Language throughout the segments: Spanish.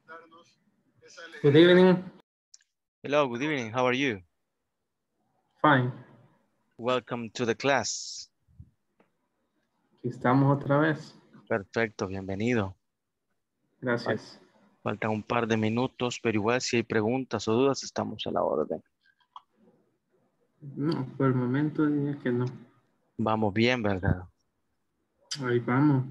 Good evening. Hello, good evening. How are you? Fine. Welcome to the class. Aquí estamos otra vez. Perfecto, bienvenido. Gracias. Faltan un par de minutos, pero igual si hay preguntas o dudas, estamos a la orden. No, por el momento diría que no. Vamos bien, ¿verdad? Ahí vamos.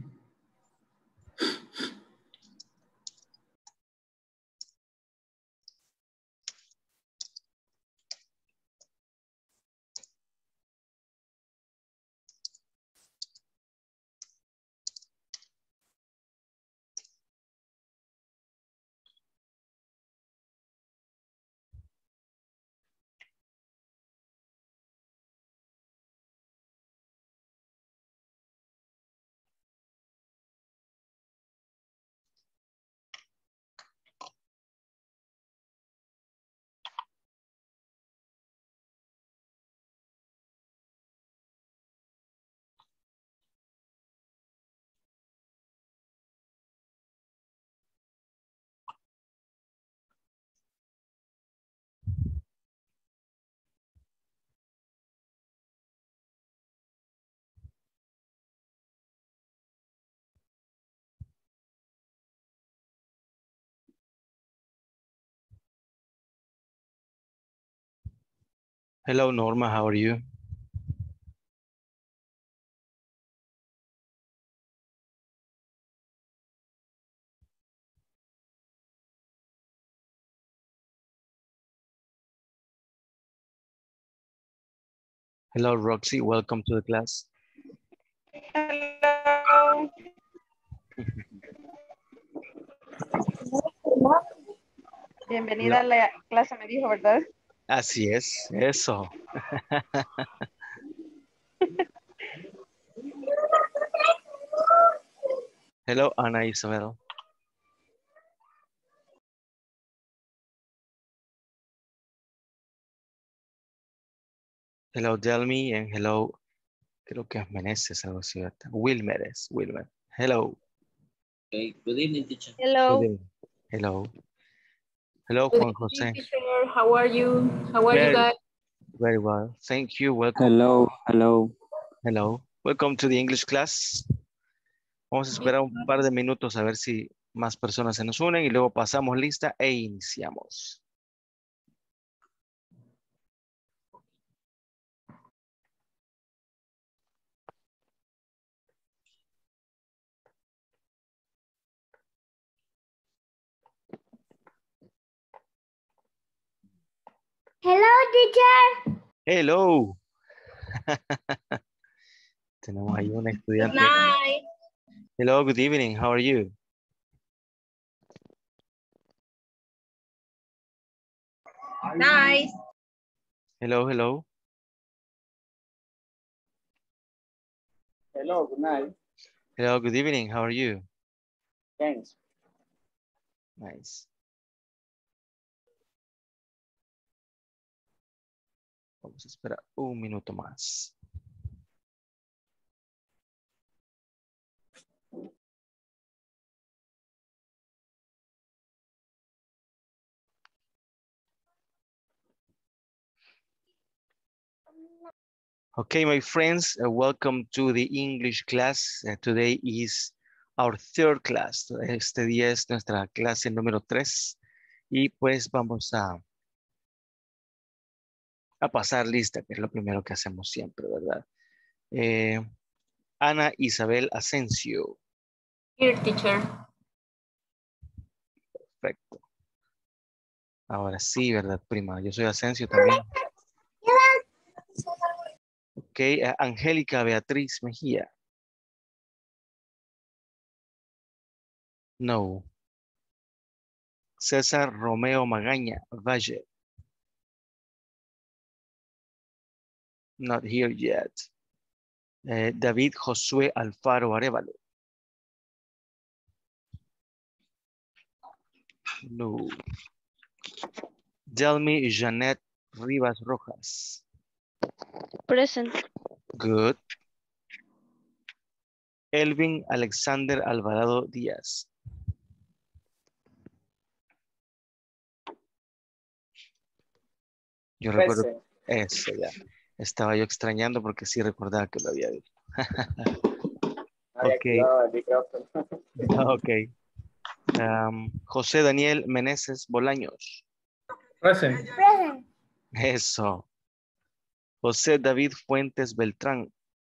Hello, Norma, how are you? Hello, Roxy, welcome to the class. Hello. Bienvenida a la clase, me dijo, ¿verdad? Así es, eso. Hello, Ana Isabel. Hello, Delmi, and hello, creo que es Meneses, algo así, ¿verdad? Wilmer es, Wilmer. Hello. Okay, good evening, teacher. Good Hello. evening. Hello. Hello, Good Juan evening, José. teacher. How are you? How are you Very, guys? very well. Thank you. Welcome. Hello. Hello. Welcome to the English class. Vamos a esperar un par de minutos a ver si más personas se nos unen y luego pasamos lista e iniciamos. Hello, teacher. Hello. Tenemos ahí una Good estudiante. night. Hello, good evening. How are you? Nice. Hello, hello. Hello, good night. Hello, good evening. How are you? Thanks. Nice. Vamos a esperar un minuto más. Okay, my friends, welcome to the English class. Today is our third class. Este día es nuestra clase número 3 y pues vamos a pasar lista, que es lo primero que hacemos siempre, ¿verdad? Ana Isabel Asensio. Here, teacher. Perfecto. Ahora sí, ¿verdad, prima? Yo soy Asensio también. Ok, Angélica Beatriz Mejía. No. César Romeo Magaña Valle. Not here yet. David Josué Alfaro Arevalo. No. Delmi Janet Rivas Rojas. Present. Good. Elvin Alexander Alvarado Díaz. Yo recuerdo eso ya. Estaba yo extrañando porque sí recordaba que lo había dicho. Ok. Ok. José Daniel Meneses Bolaños. Present. Present. Eso. José David Fuentes Beltrán.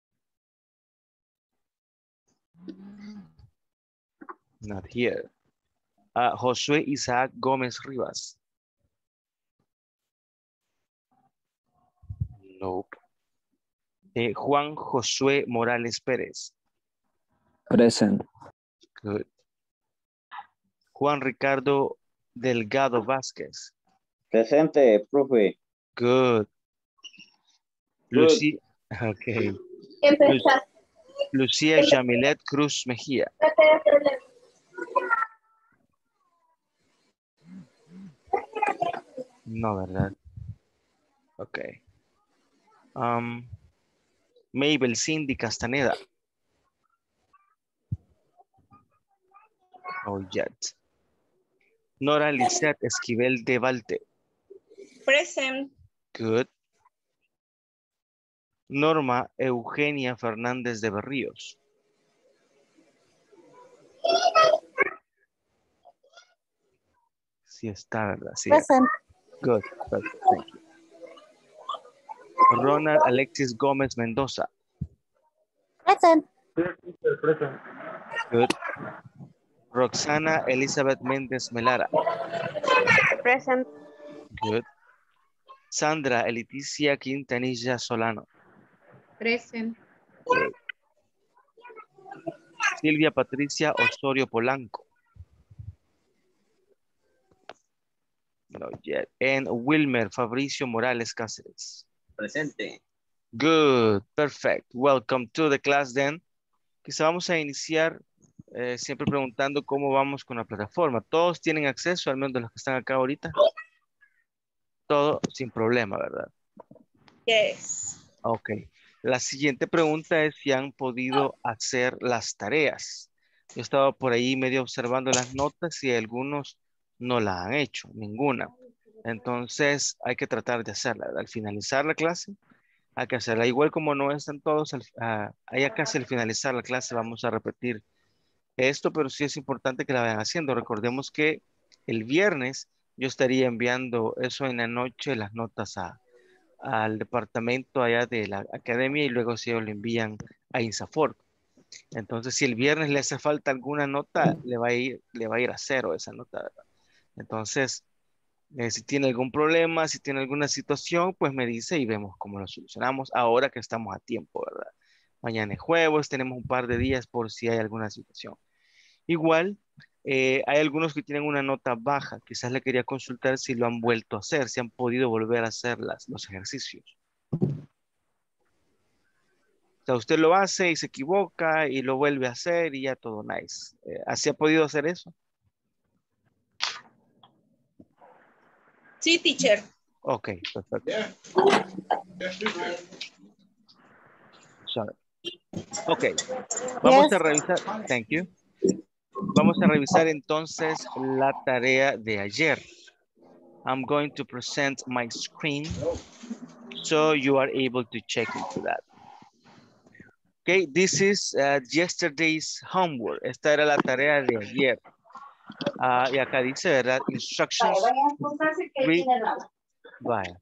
Not here. Josué Isaac Gómez Rivas. Nope. Juan Josué Morales Pérez. Present. Good. Juan Ricardo Delgado Vázquez. Presente, profe. Good. Lucía. Okay. Lucía Jamilet Cruz Mejía. No, ¿verdad? Ok. Mabel Cindy Castaneda. No yet. Nora Lisette Esquivel de Valte. Present. Good. Norma Eugenia Fernández de Berríos. Sí está, ¿verdad? Sí. Present. Good. Perfect. Thank you. Ronald Alexis Gómez Mendoza. Present. Present. Good. Roxana Elizabeth Méndez Melara. Present. Good. Sandra Eliticia Quintanilla Solano. Present. Good. Silvia Patricia Osorio Polanco. No yet. And Wilmer Fabricio Morales Cáceres. Presente. Good. Perfect. Welcome to the class then. Quizá vamos a iniciar siempre preguntando cómo vamos con la plataforma. ¿Todos tienen acceso, al menos de los que están acá ahorita? Todo sin problema, ¿verdad? Yes. Ok. La siguiente pregunta es si han podido hacer las tareas. Yo estaba por ahí medio observando las notas y algunos no la han hecho, ninguna. Entonces hay que tratar de hacerla. Al finalizar la clase, hay que hacerla. Igual como no están todos, ahí casi al finalizar la clase vamos a repetir esto, pero sí es importante que la vayan haciendo. Recordemos que el viernes yo estaría enviando eso en la noche, las notas al departamento allá de la academia y luego si ellos lo envían a INSAFORP. Entonces, si el viernes le hace falta alguna nota, le va a ir a cero esa nota, ¿verdad? Entonces, si tiene algún problema, si tiene alguna situación, pues me dice y vemos cómo lo solucionamos ahora que estamos a tiempo, ¿verdad? Mañana es jueves, tenemos un par de días por si hay alguna situación. Igual, hay algunos que tienen una nota baja. Quizás le quería consultar si lo han vuelto a hacer, si han podido volver a hacer los ejercicios. O sea, usted lo hace y se equivoca y lo vuelve a hacer y ya todo nice. ¿Así ha podido hacer eso? Sí, teacher. Ok, perfecto. Sorry. Ok, vamos a revisar. Thank you. Vamos a revisar entonces la tarea de ayer. I'm going to present my screen so you are able to check into that. Okay, this is yesterday's homework. Esta era la tarea de ayer. Y acá dice, ¿verdad? Instructions. Vaya.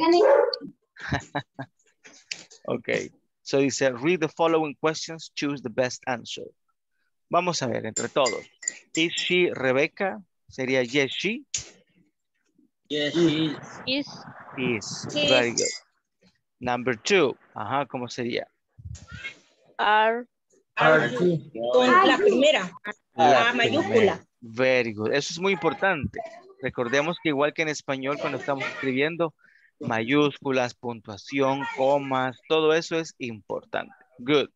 Okay, so dice, read the following questions, choose the best answer. Vamos a ver entre todos. Is she Rebecca? Sería yes, she. Yes, she Is. Very good. Number 2. Ajá, ¿cómo sería? Are con la primera. La mayúscula. Very good. Eso es muy importante. Recordemos que igual que en español cuando estamos escribiendo, mayúsculas, puntuación, comas, todo eso es importante. Good.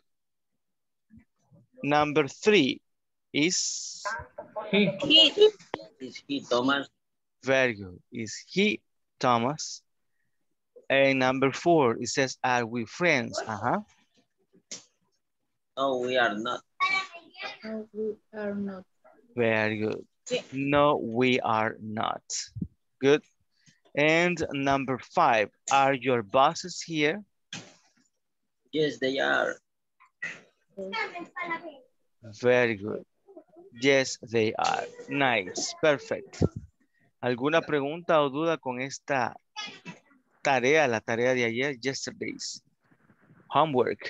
Number 3 is He. Is he Thomas? very good. Is he Thomas? And number 4, it says, are we friends? Uh-huh. No, we are not. No, we are not. Very good. No, we are not. Good. And number 5, are your bosses here? Yes, they are. Very good. Yes, they are. Nice, perfect. ¿Alguna pregunta o duda con esta tarea, la tarea de ayer, yesterday's homework?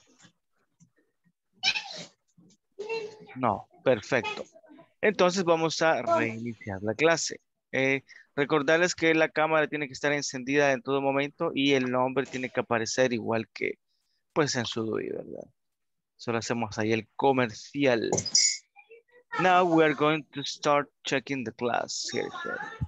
No, perfecto. Entonces vamos a reiniciar la clase. Recordarles que la cámara tiene que estar encendida en todo momento y el nombre tiene que aparecer igual que pues en su DUI, ¿verdad? Solo hacemos ahí el comercial. Now we are going to start checking the class. Here it is.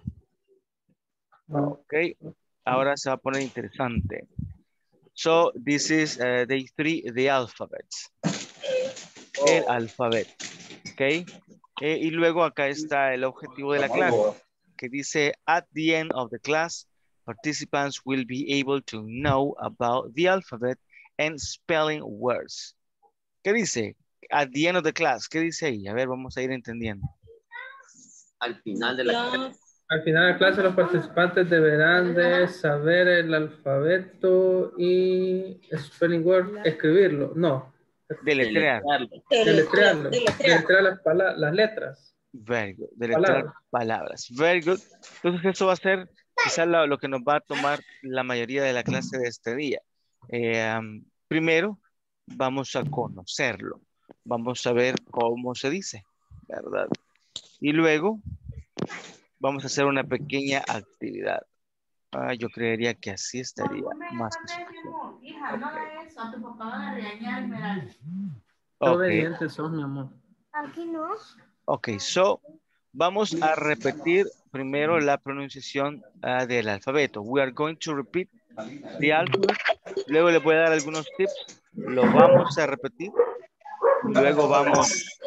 Ok, ahora se va a poner interesante. So this is day 3, the alphabet. El alfabeto. Ok. Y luego acá está el objetivo de la clase, que dice, at the end of the class, participants will be able to know about the alphabet and spelling words. ¿Qué dice? At the end of the class. ¿Qué dice ahí? A ver, vamos a ir entendiendo. Al final de la clase. Al final de la clase los participantes deberán de saber el alfabeto y spelling word, escribirlo. No. Deletrear. Deletrearlo. Deletrear las letras. Very good. Deletrear palabras. Very good. Entonces eso va a ser quizás lo que nos va a tomar la mayoría de la clase de este día. Primero, vamos a conocerlo. Vamos a ver cómo se dice, ¿verdad? Y luego vamos a hacer una pequeña actividad. Yo creería que así estaría más que suficiente. Hija, no hagas eso, a tu papá van a regañar, Merali. Obedientes son, mi amor. Aquí no. Ok, so vamos a repetir primero la pronunciación del alfabeto. We are going to repeat the alphabet. Luego les voy a dar algunos tips. Lo vamos a repetir. Y luego vamos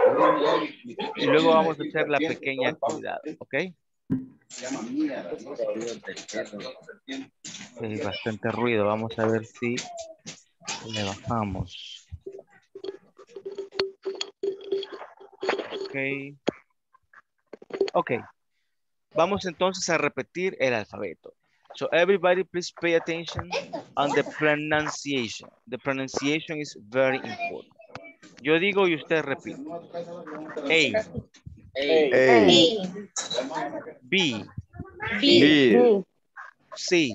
a hacer la pequeña actividad, ¿ok? Hay bastante ruido. Vamos a ver si le bajamos. Ok. Vamos entonces a repetir el alfabeto. So everybody please pay attention on the pronunciation. The pronunciation is very important. Yo digo y usted repite. A. B. C.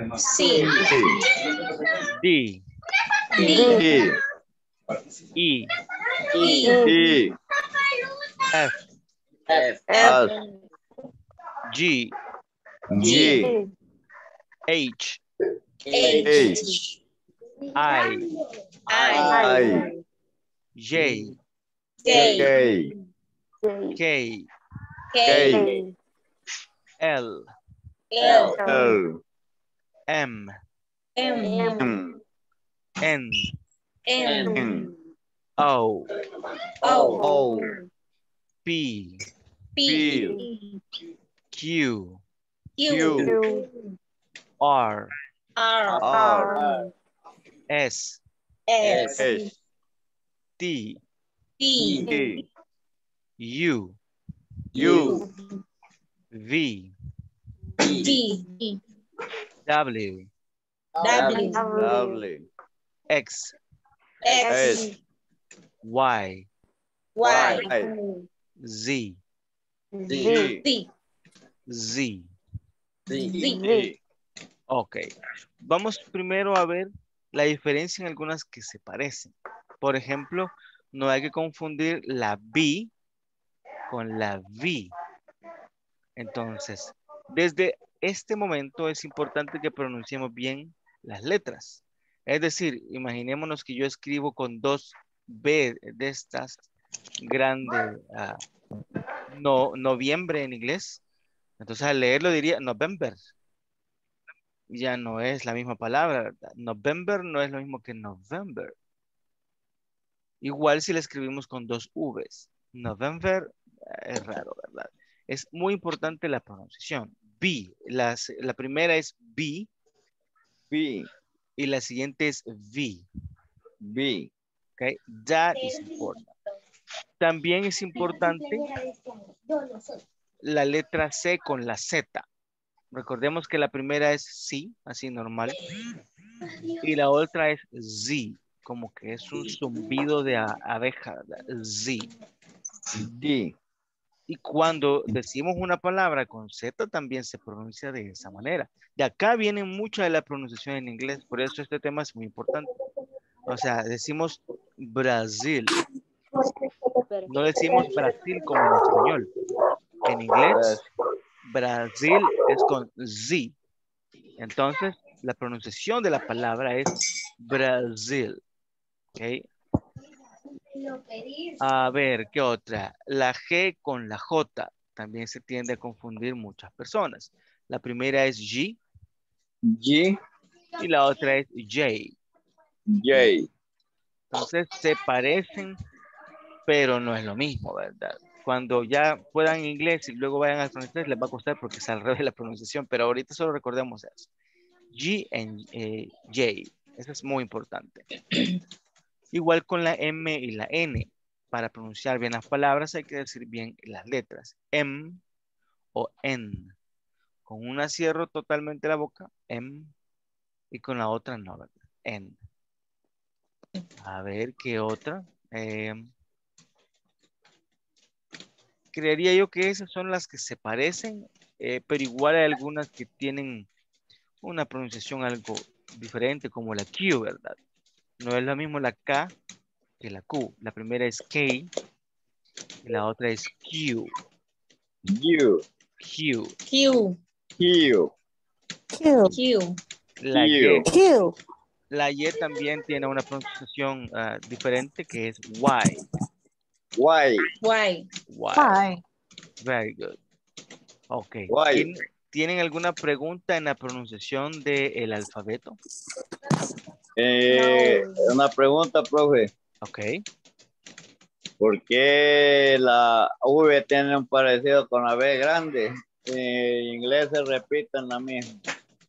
D. E. F. G. H. I. J. K. L. M. N. O. P. Q. R. S. T. U. V. W. X. Y. Z. Ok. Vamos primero a ver la diferencia en algunas que se parecen. Por ejemplo, no hay que confundir la B con la V. Entonces, desde este momento es importante que pronunciemos bien las letras. Es decir, imaginémonos que yo escribo con 2 B de estas grandes, noviembre en inglés. Entonces al leerlo diría November. Ya no es la misma palabra, ¿verdad? November no es lo mismo que November. Igual si le escribimos con 2 Vs. November es raro, ¿verdad? Es muy importante la pronunciación. B. La primera es B. Y la siguiente es V. Okay, that is important. También es importante la letra C con la Z. Recordemos que la primera es sí, así normal. Y la otra es Z, como que es un zumbido de abeja, Z. Sí. Y cuando decimos una palabra con Z también se pronuncia de esa manera. De acá viene mucha de la pronunciación en inglés, por eso este tema es muy importante. O sea, decimos Brasil. No decimos Brasil como en español. En inglés, Brasil es con Z. Entonces, la pronunciación de la palabra es Brasil. ¿Ok? A ver, ¿qué otra? La G con la J también se tiende a confundir muchas personas. La primera es G. G. Y la otra es J. J. Entonces, se parecen, pero no es lo mismo, ¿verdad? Cuando ya puedan inglés y luego vayan al francés, les va a costar porque es al revés la pronunciación, pero ahorita solo recordemos eso. G y J. Eso es muy importante. Igual con la M y la N. Para pronunciar bien las palabras hay que decir bien las letras. M o N. Con una cierro totalmente la boca. M. Y con la otra no, ¿verdad? N. A ver, ¿qué otra? Creería yo que esas son las que se parecen, pero igual hay algunas que tienen una pronunciación algo diferente, como la Q, ¿verdad? No es lo mismo la K que la Q. La primera es K y la otra es Q. U. Q. Q. Q. Q. La Y. Q. La Y también tiene una pronunciación diferente que es Y. Y. Y. Y. Very good. Ok. Y. ¿Tienen alguna pregunta en la pronunciación del alfabeto? Una pregunta, profe. Ok. ¿Por qué la V tiene un parecido con la B grande? En inglés se repiten la misma.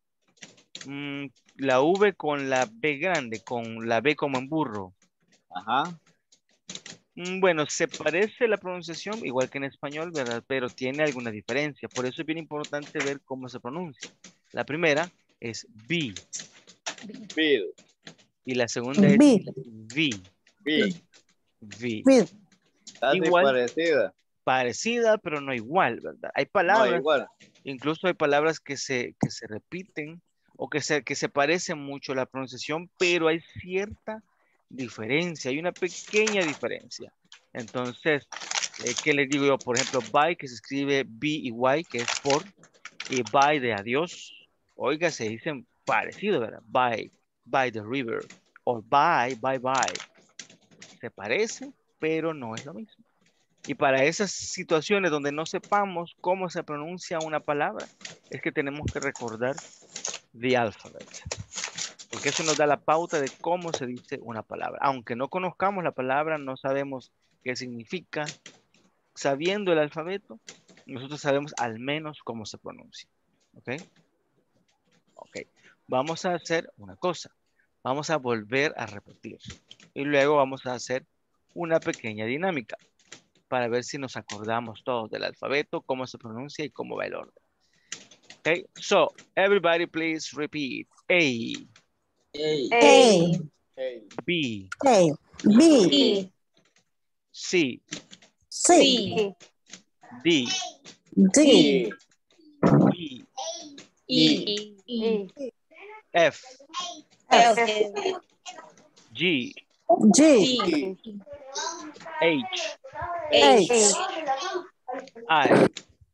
La V con la B grande, con la B como en burro. Ajá. Bueno, se parece la pronunciación, igual que en español, ¿verdad? Pero tiene alguna diferencia. Por eso es bien importante ver cómo se pronuncia. La primera es B. Bill. Y la segunda es V. B. V. Casi Igual, parecida. parecida, pero no igual, ¿verdad? Hay No palabras, igual. incluso hay palabras que se repiten o que se parecen mucho a la pronunciación, pero hay cierta diferencia, hay una pequeña diferencia. Entonces, ¿qué les digo yo? Por ejemplo, bye, que se escribe B-Y, que es por, y bye de adiós. Oiga, se dicen parecido, ¿verdad? Bye, by the river, o bye, bye, bye. Se parece, pero no es lo mismo. Y para esas situaciones donde no sepamos cómo se pronuncia una palabra, es que tenemos que recordar the alphabet. Porque eso nos da la pauta de cómo se dice una palabra. Aunque no conozcamos la palabra, no sabemos qué significa. Sabiendo el alfabeto, nosotros sabemos al menos cómo se pronuncia. ¿Ok? Ok. Vamos a hacer una cosa. Vamos a volver a repetir. Y luego vamos a hacer una pequeña dinámica para ver si nos acordamos todos del alfabeto, cómo se pronuncia y cómo va el orden. Okay, so everybody please repeat. A. A. B. B. C. C. D. D. E. E. F. F. G. G. H. H. I.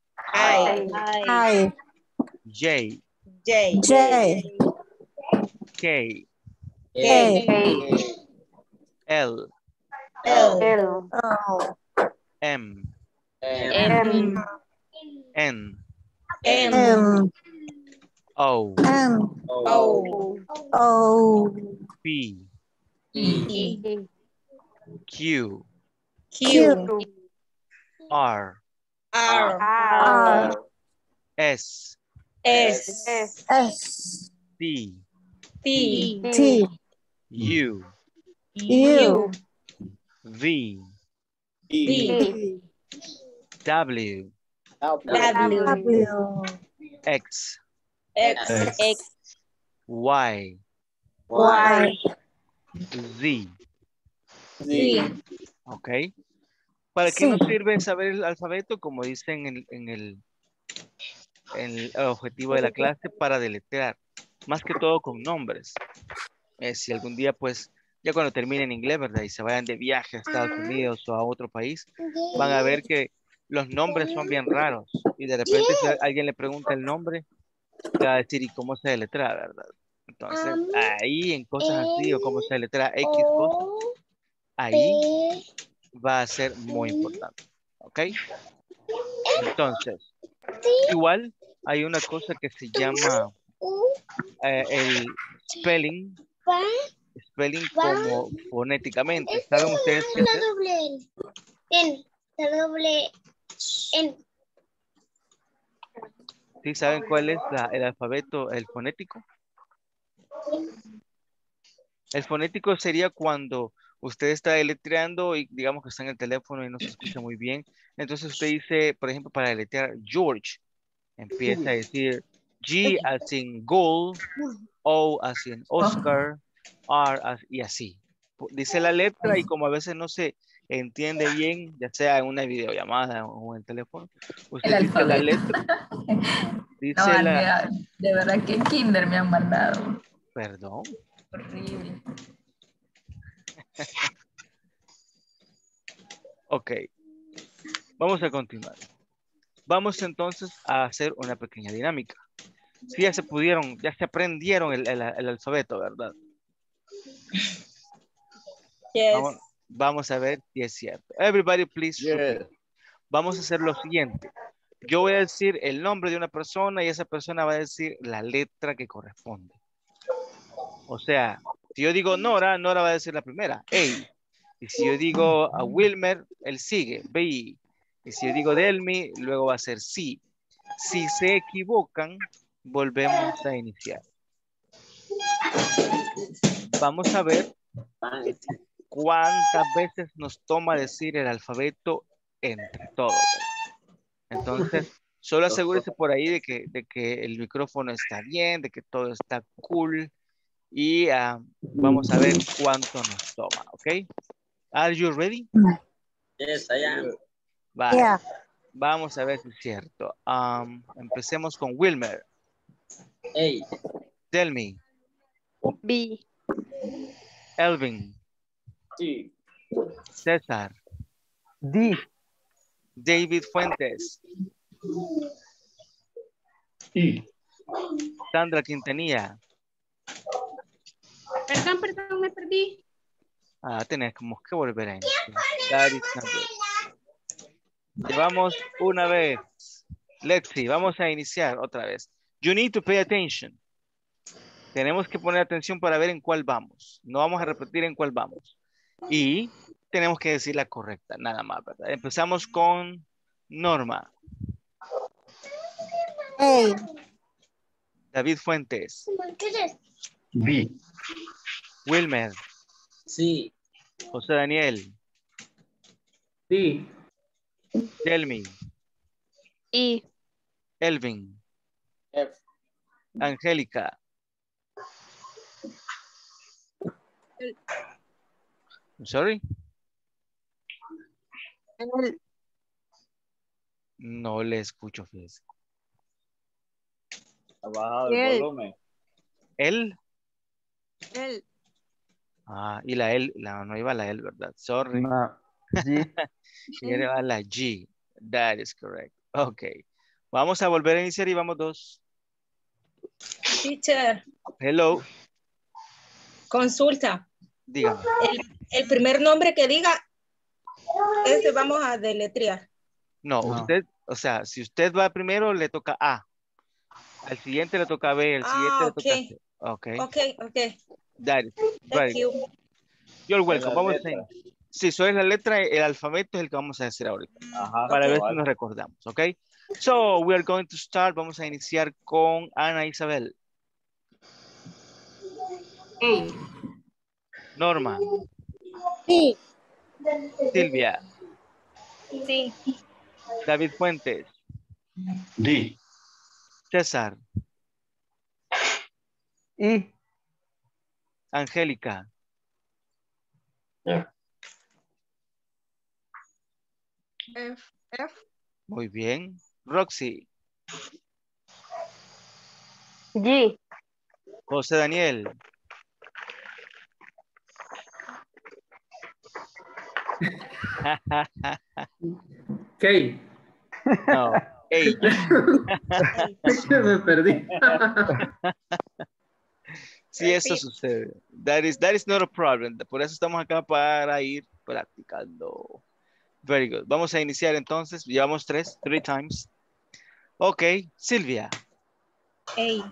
I. J. J. K. K. L. L. M. M. N. M. O. O. P. E. Q. Q. R. R. S. S. T. T. U. U. V. V. W. W. X, X. X. Y, Y. Z. Sí. ¿Ok? ¿Para qué nos sirve saber el alfabeto? Como dicen en el objetivo de la clase, para deletrear. Más que todo con nombres. Si algún día, pues, ya cuando terminen inglés, ¿verdad? Y se vayan de viaje a Estados Unidos o a otro país, van a ver que los nombres son bien raros. Y de repente, si alguien le pregunta el nombre, le va a decir, ¿y cómo se deletra, verdad? Entonces, ahí en cosas así, o cómo se deletra X cosas, ahí va a ser muy importante. ¿Ok? Entonces, igual hay una cosa que se llama el spelling como fonéticamente. ¿Saben ustedes qué hacer? ¿Sí saben cuál es el alfabeto, el fonético? El fonético sería cuando usted está deletreando y digamos que está en el teléfono y no se escucha muy bien. Entonces usted dice, por ejemplo, para deletrear George, empieza a decir G as in gold, O as in Oscar, y así. Dice la letra y como a veces no se entiende bien, ya sea en una videollamada o en el teléfono, usted dice la letra, dice la... De verdad que en kinder me han mandado. Perdón. Horrible. Ok, vamos a continuar. Vamos entonces a hacer una pequeña dinámica. Si ya se pudieron, ya se aprendieron el alfabeto, ¿verdad? Yes. Vamos a ver si es cierto. Everybody, please. Yes. Vamos a hacer lo siguiente. Yo voy a decir el nombre de una persona y esa persona va a decir la letra que corresponde. O sea, si yo digo Nora, Nora va a decir la primera, A. Y si yo digo a Wilmer, él sigue, B. Y si yo digo Delmi, luego va a ser C. Si se equivocan, volvemos a iniciar. Vamos a ver cuántas veces nos toma decir el alfabeto entre todos. Entonces, solo asegúrese por ahí de que el micrófono está bien, de que todo está cool. Y vamos a ver cuánto nos toma, ¿ok? Are you ready? Yes, I am. Vale. Yeah. Vamos a ver si es cierto. Empecemos con Wilmer. A. Tell me. B. Elvin. C. César. D. David Fuentes. E. Sandra Quintanilla. Perdón, me perdí. Tenemos que volver a iniciar. That is not good. Llevamos una vez. Let's see, vamos a iniciar otra vez. You need to pay attention. Tenemos que poner atención para ver en cuál vamos. No vamos a repetir en cuál vamos. Y tenemos que decir la correcta, nada más, ¿verdad? Empezamos con Norma. A. David Fuentes. B. Wilmer. C. José Daniel. D. Delmi. E. Elvin. F. Angélica. I'm sorry. No le escucho, fíjese. Ha bajado el volumen. ¿Él? L. Y la L, no iba la L, ¿verdad? Sorry. No. G. Iba la G. That is correct. Ok. Vamos a volver a iniciar y vamos dos. Teacher, Hello. consulta. Dígame. El primer nombre que diga, ese vamos a deletrear. No, usted, o sea, si usted va primero, le toca A. Al siguiente le toca B, al siguiente le toca C. Ok. Ok. That is Thank you. You're welcome. Vamos a iniciar. Si soy la letra, el alfabeto es el que vamos a decir ahorita. Ajá, para ver si nos recordamos, ¿ok? So, we are going to start. Vamos a iniciar con Ana Isabel. A. Norma. B. Silvia. C. David Fuentes. D. César. I. Angélica. F. Muy bien. Roxy. G. José Daniel. K. No. H. Me perdí. Sí, eso sucede. That is not a problem. Por eso estamos acá para ir practicando. Very good. Vamos a iniciar entonces. Llevamos three times. Ok, Silvia. A.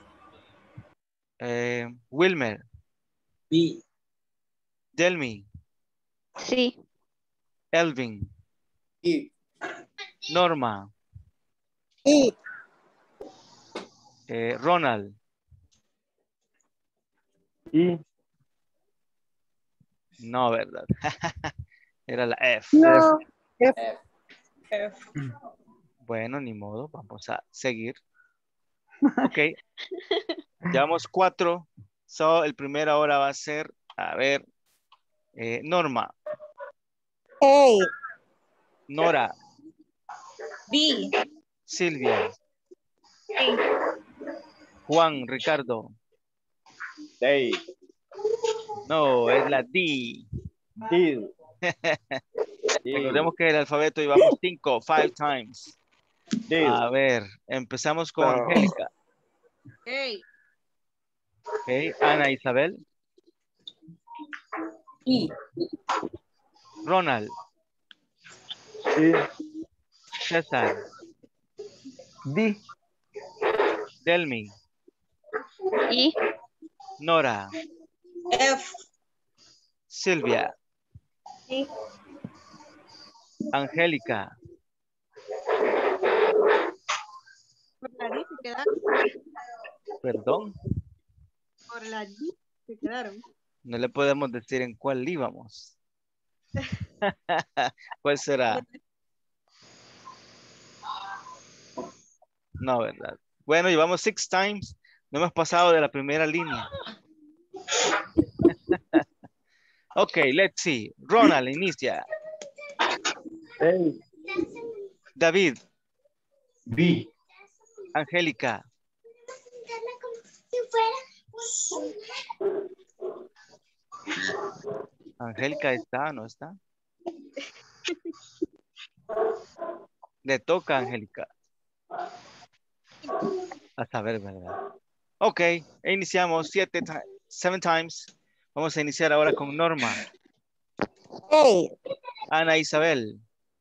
Wilmer. B. Delmi. C. Elvin. E. Norma. I. Ronald. I. No, ¿verdad? Era la F. No. F. Bueno, ni modo. Vamos a seguir. Ok. Llevamos 4. So, el primero ahora va a ser, a ver, Norma. A. Nora. B. Silvia. Juan, Ricardo. D. No, es la D. D. Recordemos que el alfabeto llevamos 5 times. D. A ver, empezamos con Angélica. A. Ok, Ana Isabel. I. Ronald. I. César. D. Delmi. E. Nora. F. Silvia. I. Angélica. Por la D se quedaron. Perdón. Por la D se quedaron. No le podemos decir en cuál íbamos. ¿Cuál será? No, ¿verdad? Bueno, llevamos 6 times. No hemos pasado de la primera línea. Ok, let's see. Ronald, inicia. A. David. B. Angélica. Angélica está, ¿no está? Le toca a Angélica. A saber, ¿verdad? Ok, iniciamos 7 times. Vamos a iniciar ahora con Norma. A. Ana Isabel.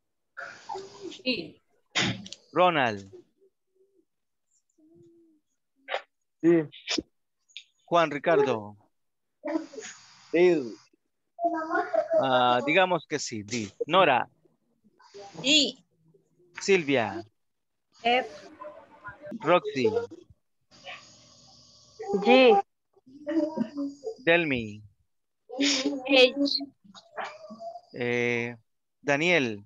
I. Ronald. I. Juan Ricardo. D. Digamos que sí, D. Nora. E. Silvia. F. Roxy. G. Delmi. H. Daniel.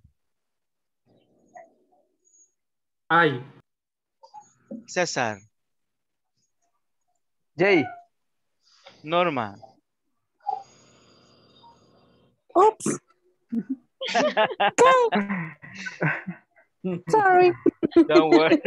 I. César. J. Norma. Oops. Sorry. Don't worry.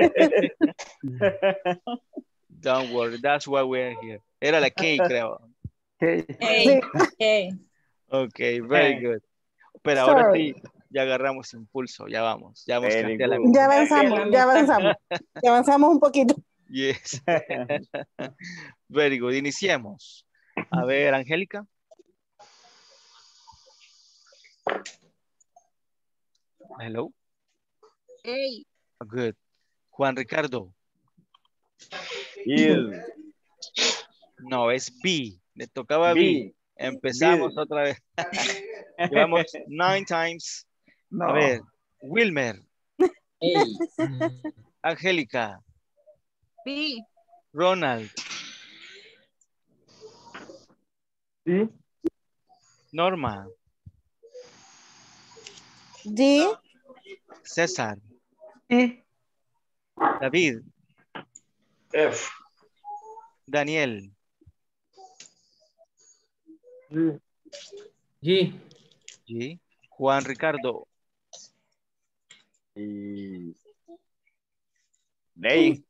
Don't worry. That's why we're here. Era la K, creo. K. A. A. Ok, very good. Pero ahora Sorry. sí, ya agarramos impulso. Ya vamos. Ya vamos Very casi a la good. Ya avanzamos, ya avanzamos. Ya avanzamos un poquito. Yes. Very good. Iniciemos. A ver, Angélica. Hello. A. Good. Juan Ricardo. E. No, es B. Le tocaba B. B. Empezamos B. otra vez. Llevamos 9 times. No. A ver, Wilmer. A. Angélica. B. Ronald. I. Norma. D. César. I. David. F. Daniel. G. G. G. Juan Ricardo. Y... Day.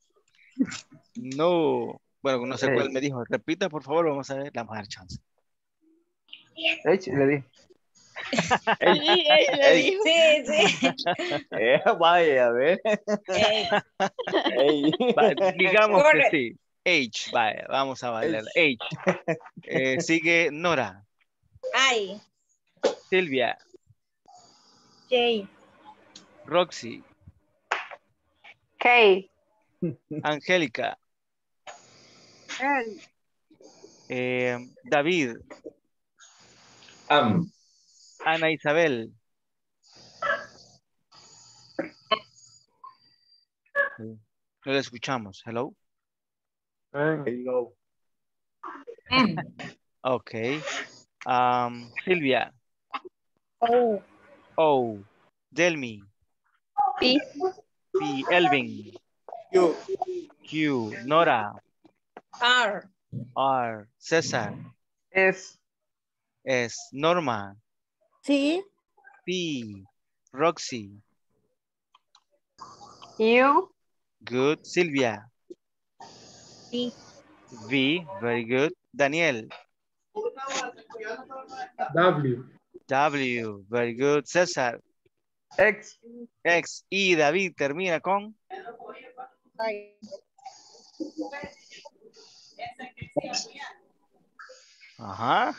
No. Bueno, no sé Hey. cuál me dijo. Repita, por favor, vamos a ver. Le vamos a dar chance. H, le di. Ey, Sí, sí. vaya, a ver. Ey, Ey. Digamos que Corre. sí. H, vaya, vamos a bailar. H. Sigue Nora. ay, Silvia. J. Roxy. K. Angélica. David. Ana Isabel. No la escuchamos. Hello. N. Ok. Silvia. O. O. Delmi. P. P. Elvin. Q. Q. Nora. R, R. César. S. S. Norma. Sí. P. Roxy. U. Good. Silvia. V. V. Very good. Daniel. W. W. Very good. César. X. X. Y David termina con ajá.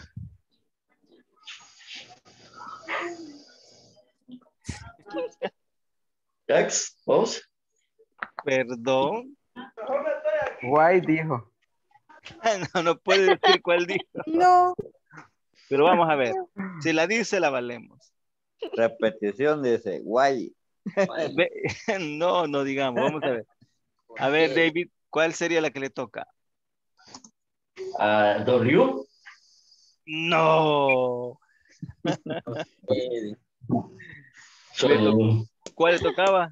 X. Vos. Perdón. Y dijo. No puede decir cuál dijo. No. Pero vamos a ver. Si la dice, la valemos. Repetición dice guay. No digamos. Vamos a ver. A ver, David, ¿cuál sería la que le toca? W. No. So, ¿Cuál le tocaba?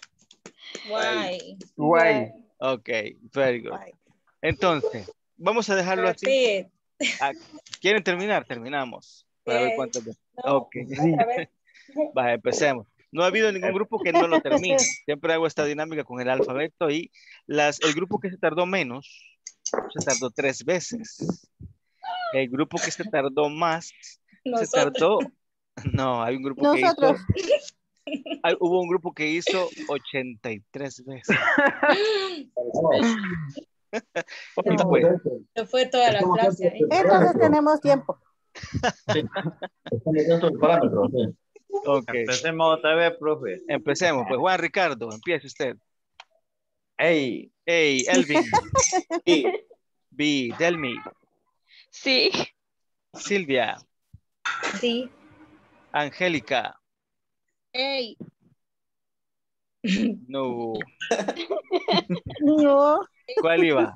Y, Y. Ok, very good. Entonces, vamos a dejarlo así. repeat. ¿Quieren terminar? Terminamos. Para ver cuántas veces. Ok. Otra vez. Vaya, empecemos. No ha habido ningún grupo que no lo termine. Siempre hago esta dinámica con el alfabeto y el grupo que se tardó menos, se tardó 3 veces. El grupo que se tardó más, se tardó... No, hay un grupo que hizo... Hubo un grupo que hizo 83 veces. Y pues, No fue toda la clase ahí. Entonces tenemos tiempo. ok. empecemos otra vez, profe. Empecemos. Pues Juan Ricardo, empiece usted. Hey. Hey, Elvin. B. B. Delmi. Sí. Silvia. Sí. Angélica. Ey, No. No. ¿Cuál iba?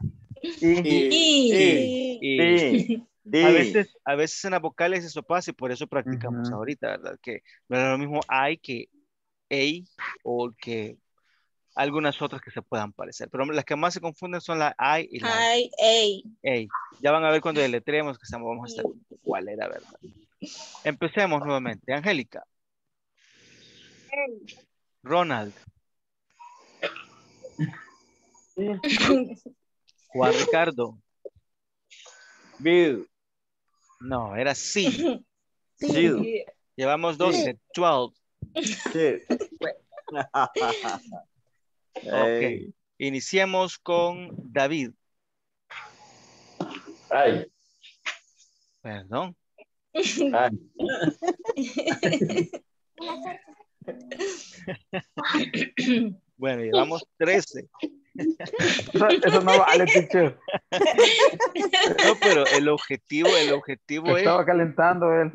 y, Y a veces en las vocales eso pasa y por eso practicamos ahorita, ¿verdad? Que no es lo mismo I que A o que algunas otras que se puedan parecer. Pero las que más se confunden son la I y la A. Ya van a ver cuando deletreemos que vamos a estar cuál era, ¿verdad? Empecemos nuevamente. Angélica. Ronald. Juan Ricardo. Bill. No, era C. Sí. Llevamos 12. 12. Sí. Ok. Iniciemos con David. Ay. Perdón. Ay. Bueno, llevamos 13. Eso no vale, teacher. No, pero el objetivo Estaba calentando él.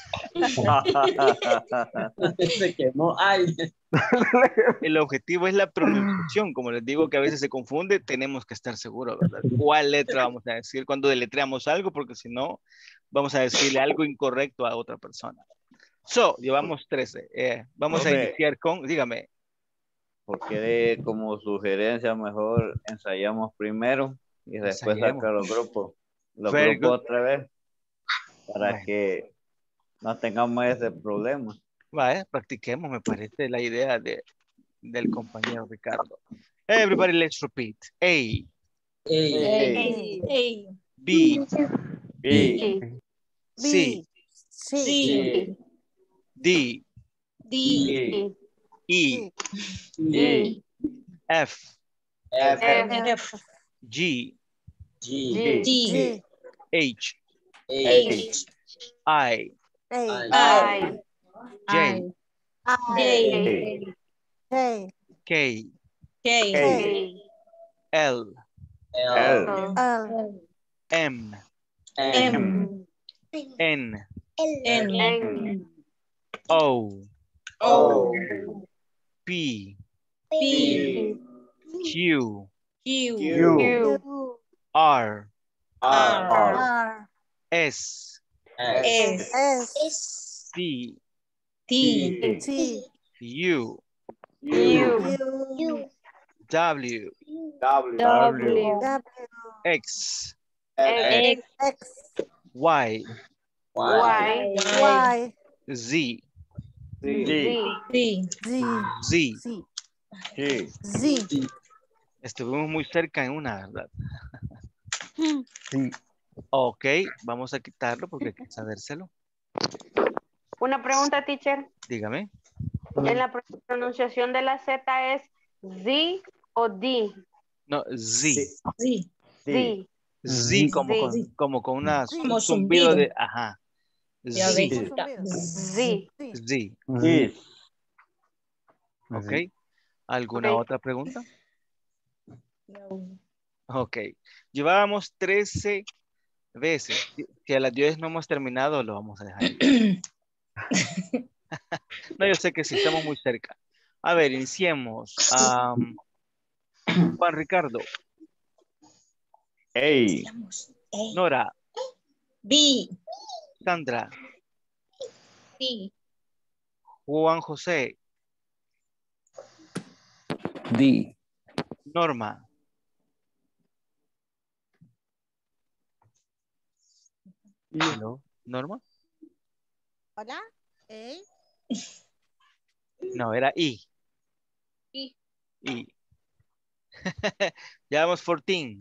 Se quemó. Ay. El objetivo es la pronunciación. Como les digo que a veces se confunde, tenemos que estar seguros, ¿verdad? ¿Cuál letra vamos a decir cuando deletreamos algo? Porque si no, vamos a decirle algo incorrecto a otra persona. Llevamos 13. Vamos a iniciar con, dígame. porque como sugerencia mejor ensayamos primero y después Ensayemos. sacar los grupos. Los Very grupos good. otra vez para Bueno. que no tengamos ese problema. Vaya, practiquemos, me parece la idea del compañero Ricardo. Everybody, let's repeat. A, B, B, C, Sí. D, E, E, E, F, F, G, G. H, H, I, A. J, K. K, K. L, L, L. M, M, N, N, O, O, P, P, Q, Q, Q, R, R, R. S, S, S. T, T, T. U, U, U. W, W, W, W. X, X, X. Y, Y, Y. Z, Z, Z. Z. Z. G, Z. Estuvimos muy cerca en una, ¿verdad? Sí. Ok, vamos a quitarlo porque hay que sabérselo. Una pregunta, teacher. Dígame. ¿En la pronunciación de la Z es Z o D? No, Z. Z. Z como Z. como con una Como zumbido zumbido. de, ajá. Ya Z. ves. Z. Z. Is, Ok. ¿Alguna Ok. otra pregunta? Ok. Llevábamos 13 veces. Si a las 10 no hemos terminado, lo vamos a dejar ahí. No, yo sé que sí, estamos muy cerca. A ver, iniciemos. Juan Ricardo, A, Nora, B. Sandra, C. Juan José, D. Norma, Hello, Norma. Hola. A. No, era I. I. I. Llevamos 14.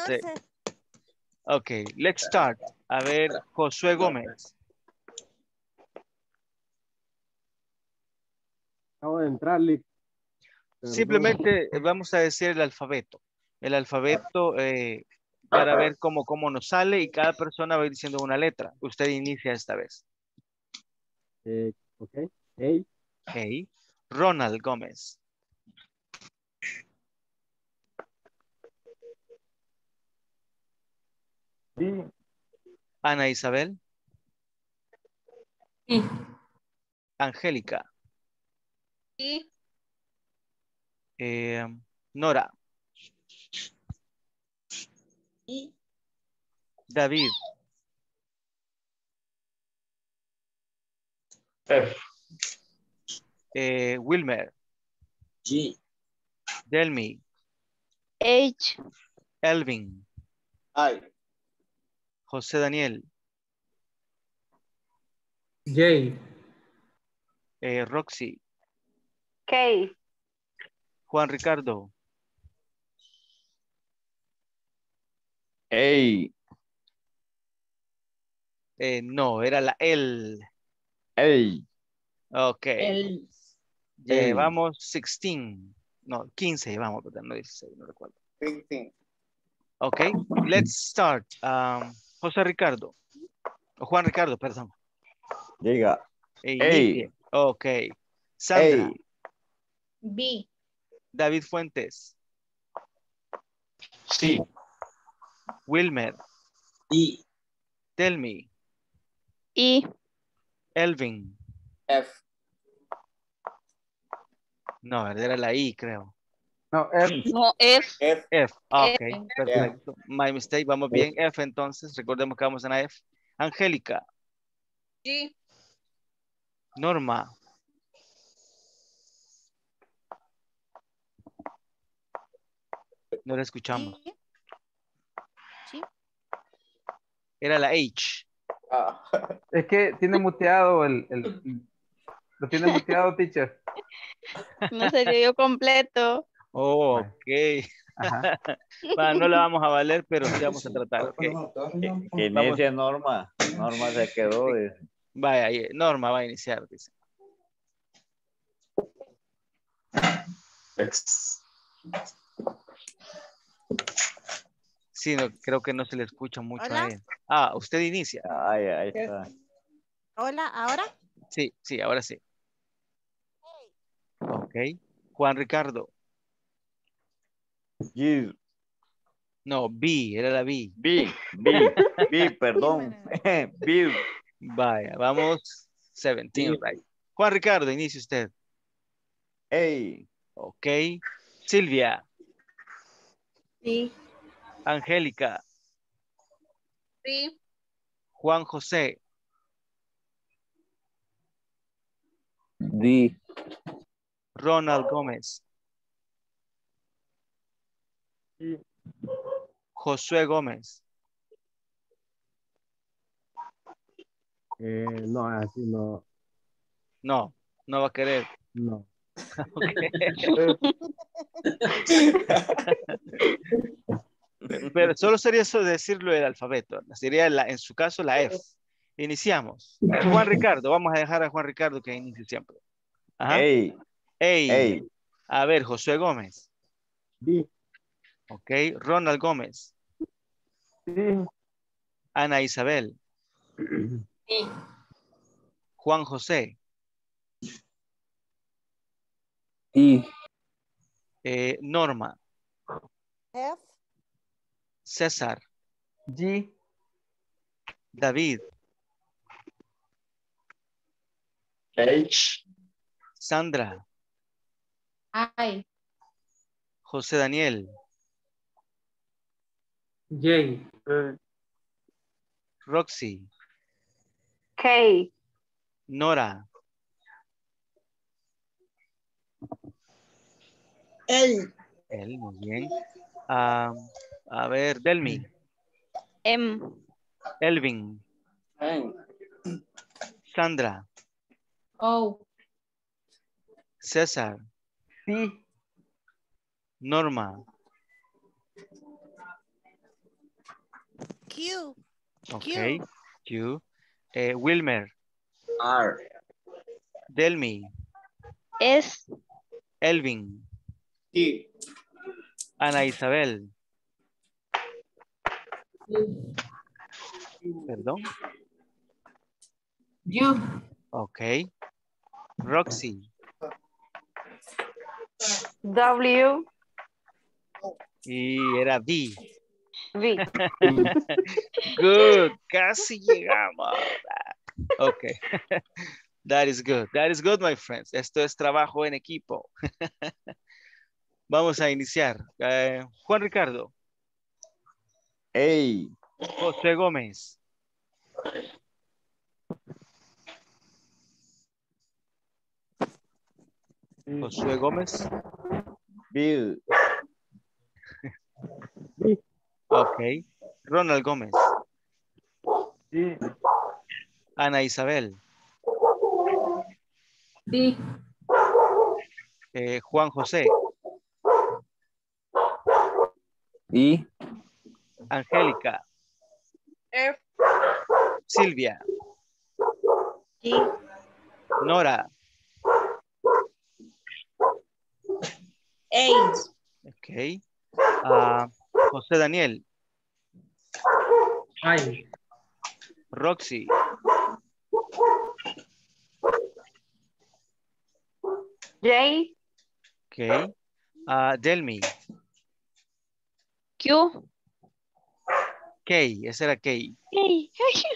Ok, let's start. A ver, Josué Gómez. Acabo de entrar, Lick. Perdón. Simplemente vamos a decir el alfabeto. El alfabeto para ver cómo nos sale y cada persona va a ir diciendo una letra. Usted inicia esta vez. Ok. A. Ok. Ronald Gómez. D. Ana Isabel. I. Angélica. I. Nora. I. David. F. Wilmer. G. Delmi. H. Elvin. I, José Daniel. J. Roxy. K. Juan Ricardo. A, No, era la L. A, Ok. El. Llevamos 16. No, 15 llevamos, pero no 16, no recuerdo. 15, Ok, let's start. José Ricardo. O Juan Ricardo, perdón. diga, Inicie. Ok. Sandra. A, B. David Fuentes. C. Wilmer. E. Telmi. I. Elvin. F, No, era la I, creo. No, F. No, F. F, F. Ok, F. perfecto. My mistake, vamos bien. F entonces. Recordemos que vamos en la F. Angélica. G. Norma. No la escuchamos. Sí. Sí. Era la H. Es que tiene muteado lo tiene muteado, teacher. No sería yo completo. Oh, Vale. ok. Ajá. Va, no la vamos a valer, pero sí vamos a tratar, ok. Que Vamos. inicie Norma. Norma se quedó. Vaya, ahí, Norma va a iniciar, dice. Sí, no, creo que no se le escucha mucho Hola. a él. Ah, usted inicia. Ay, ahí está. Hola, ¿ahora? Sí, sí, ahora sí. Ok. Juan Ricardo. G, No, B, era la B. B, perdón. B, Vaya, vamos 17, right. Juan Ricardo, inicie usted. A, Ok. Silvia. Sí. Angélica. Sí. Juan José. D. Ronald Gómez. Josué Gómez. No, así no. No, no va a querer. No. Pero solo sería eso de decirlo el alfabeto. Sería en su caso la F. Iniciamos. Juan Ricardo, vamos a dejar a Juan Ricardo que inicie siempre. Ajá. A. A ver, Josué Gómez. D. Ok. Ronald Gómez. Sí. Ana Isabel. Sí. Juan José. I. Norma. F. César. G. David. H. Sandra. I. José Daniel. J. Roxy. K. Nora. L. Él, muy bien. A ver, Delmi. M. Elvin. Sandra. O. César. P. Norma. Q. Ok. Q. Wilmer. R. Delmi. S. Elvin. T. Ana Isabel. Perdón. U. Ok. Roxy. W. Y era V. V. Good. Casi llegamos. Ok. That is good. That is good, my friends. Esto es trabajo en equipo. Vamos a iniciar. Juan Ricardo. A, José Gómez. Josué Gómez. B, Ok. Ronald Gómez. Sí. Ana Isabel. D. Juan José. I. Angélica. F. Silvia. G. Nora. H. Ok. José Daniel. I. Roxy. J. Ok. Delmi. Q. K. Ese era K. Hey.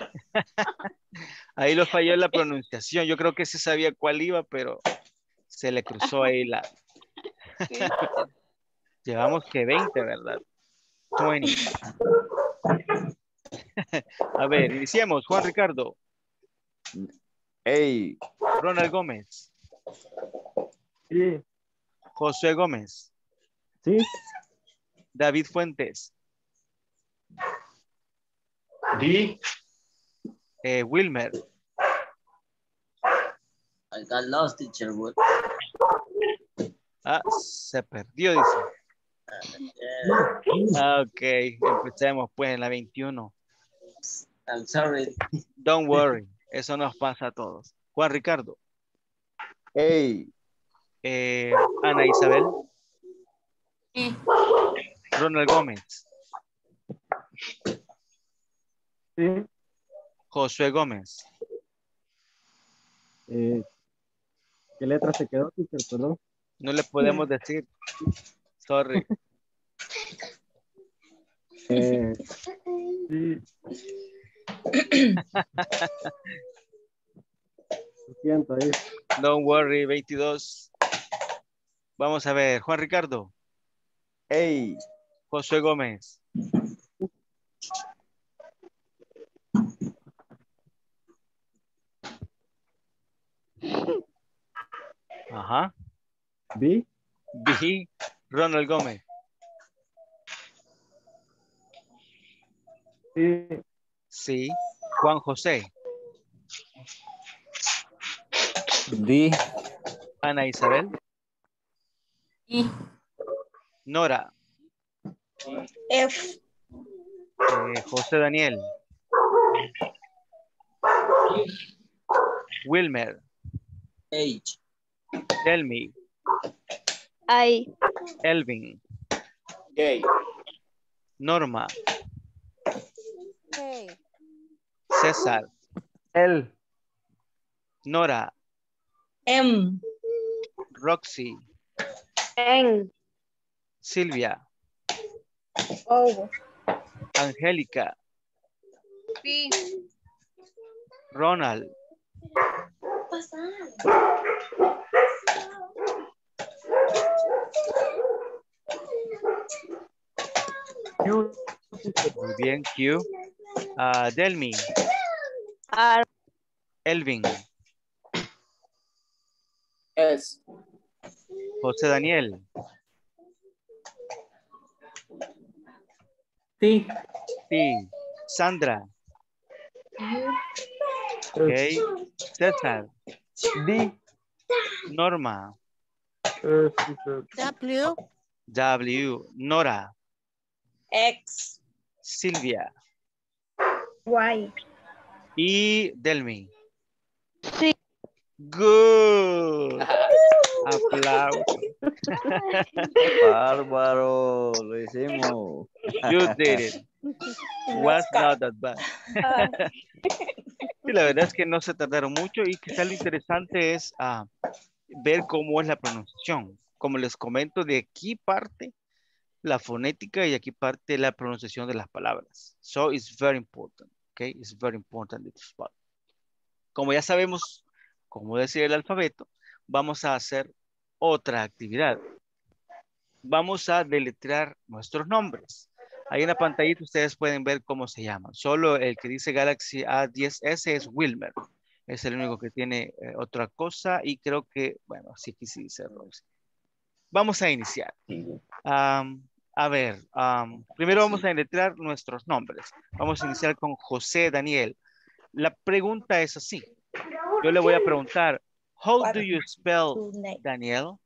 Ahí lo falló la pronunciación. Yo creo que sí sabía cuál iba, pero se le cruzó ahí la... Sí. Llevamos que 20, ¿verdad? 20. A ver, iniciemos. Juan Ricardo. A, Ronald Gómez. Sí. Josué Gómez. Sí. David Fuentes. D. Wilmer. I got lost, teacher. What? Ah, se perdió, dice. Ok, empecemos pues en la 21. I'm sorry. Don't worry, eso nos pasa a todos. Juan Ricardo. Hey. Ana Isabel. Sí. Ronald Gómez. Sí. Josué Gómez. ¿Qué letra se quedó, teacher? Perdón. No le podemos decir. Sorry. Sí. Lo siento ahí. Don't worry, 22. Vamos a ver, Juan Ricardo. Hey. Josué Gómez. Ajá. B. B. Ronald Gómez. Sí. Sí. Juan José. D. Ana Isabel. Sí. Nora. F. José Daniel. Wilmer. H. Delmi. I. Elvin. J. Norma. Hey. César. L. Nora. M. Roxy. N. Silvia. O. Angélica. Sí. Ronald. Q. Muy bien, Q. Delmi. R. Elvin. S. José Daniel. T. Sí. Sandra. Ok. César. D. Norma. W. W. Nora. X. Silvia. Y. Y Delmi. Sí. Good. Aplausos. Bárbaro. Lo hicimos. You did it. Was not that bad. Sí, la verdad es que no se tardaron mucho y quizá lo interesante es ver cómo es la pronunciación. Como les comento, de aquí parte la fonética y aquí parte la pronunciación de las palabras. So it's very important. Okay, it's very important this spot. Como ya sabemos cómo decir el alfabeto, vamos a hacer otra actividad. Vamos a deletrear nuestros nombres. Ahí en la pantallita ustedes pueden ver cómo se llaman. Solo el que dice Galaxy A10S es Wilmer. Es el único que tiene otra cosa y creo que, bueno, sí aquí sí dice Rose. Vamos a iniciar. A ver, primero vamos a deletrear nuestros nombres. Vamos a iniciar con José Daniel. La pregunta es así. Yo le voy a preguntar, how do you spell Daniel?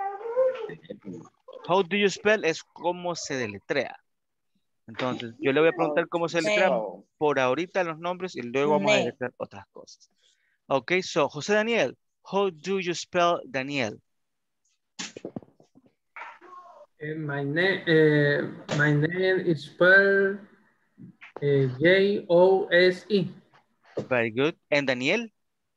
How do you spell es cómo se deletrea. Entonces, yo le voy a preguntar cómo se deletrea por ahorita los nombres y luego vamos a deletrear otras cosas. Ok, so, José Daniel, how do you spell Daniel? My name is spelled J-O-S-E. Very good. And Daniel?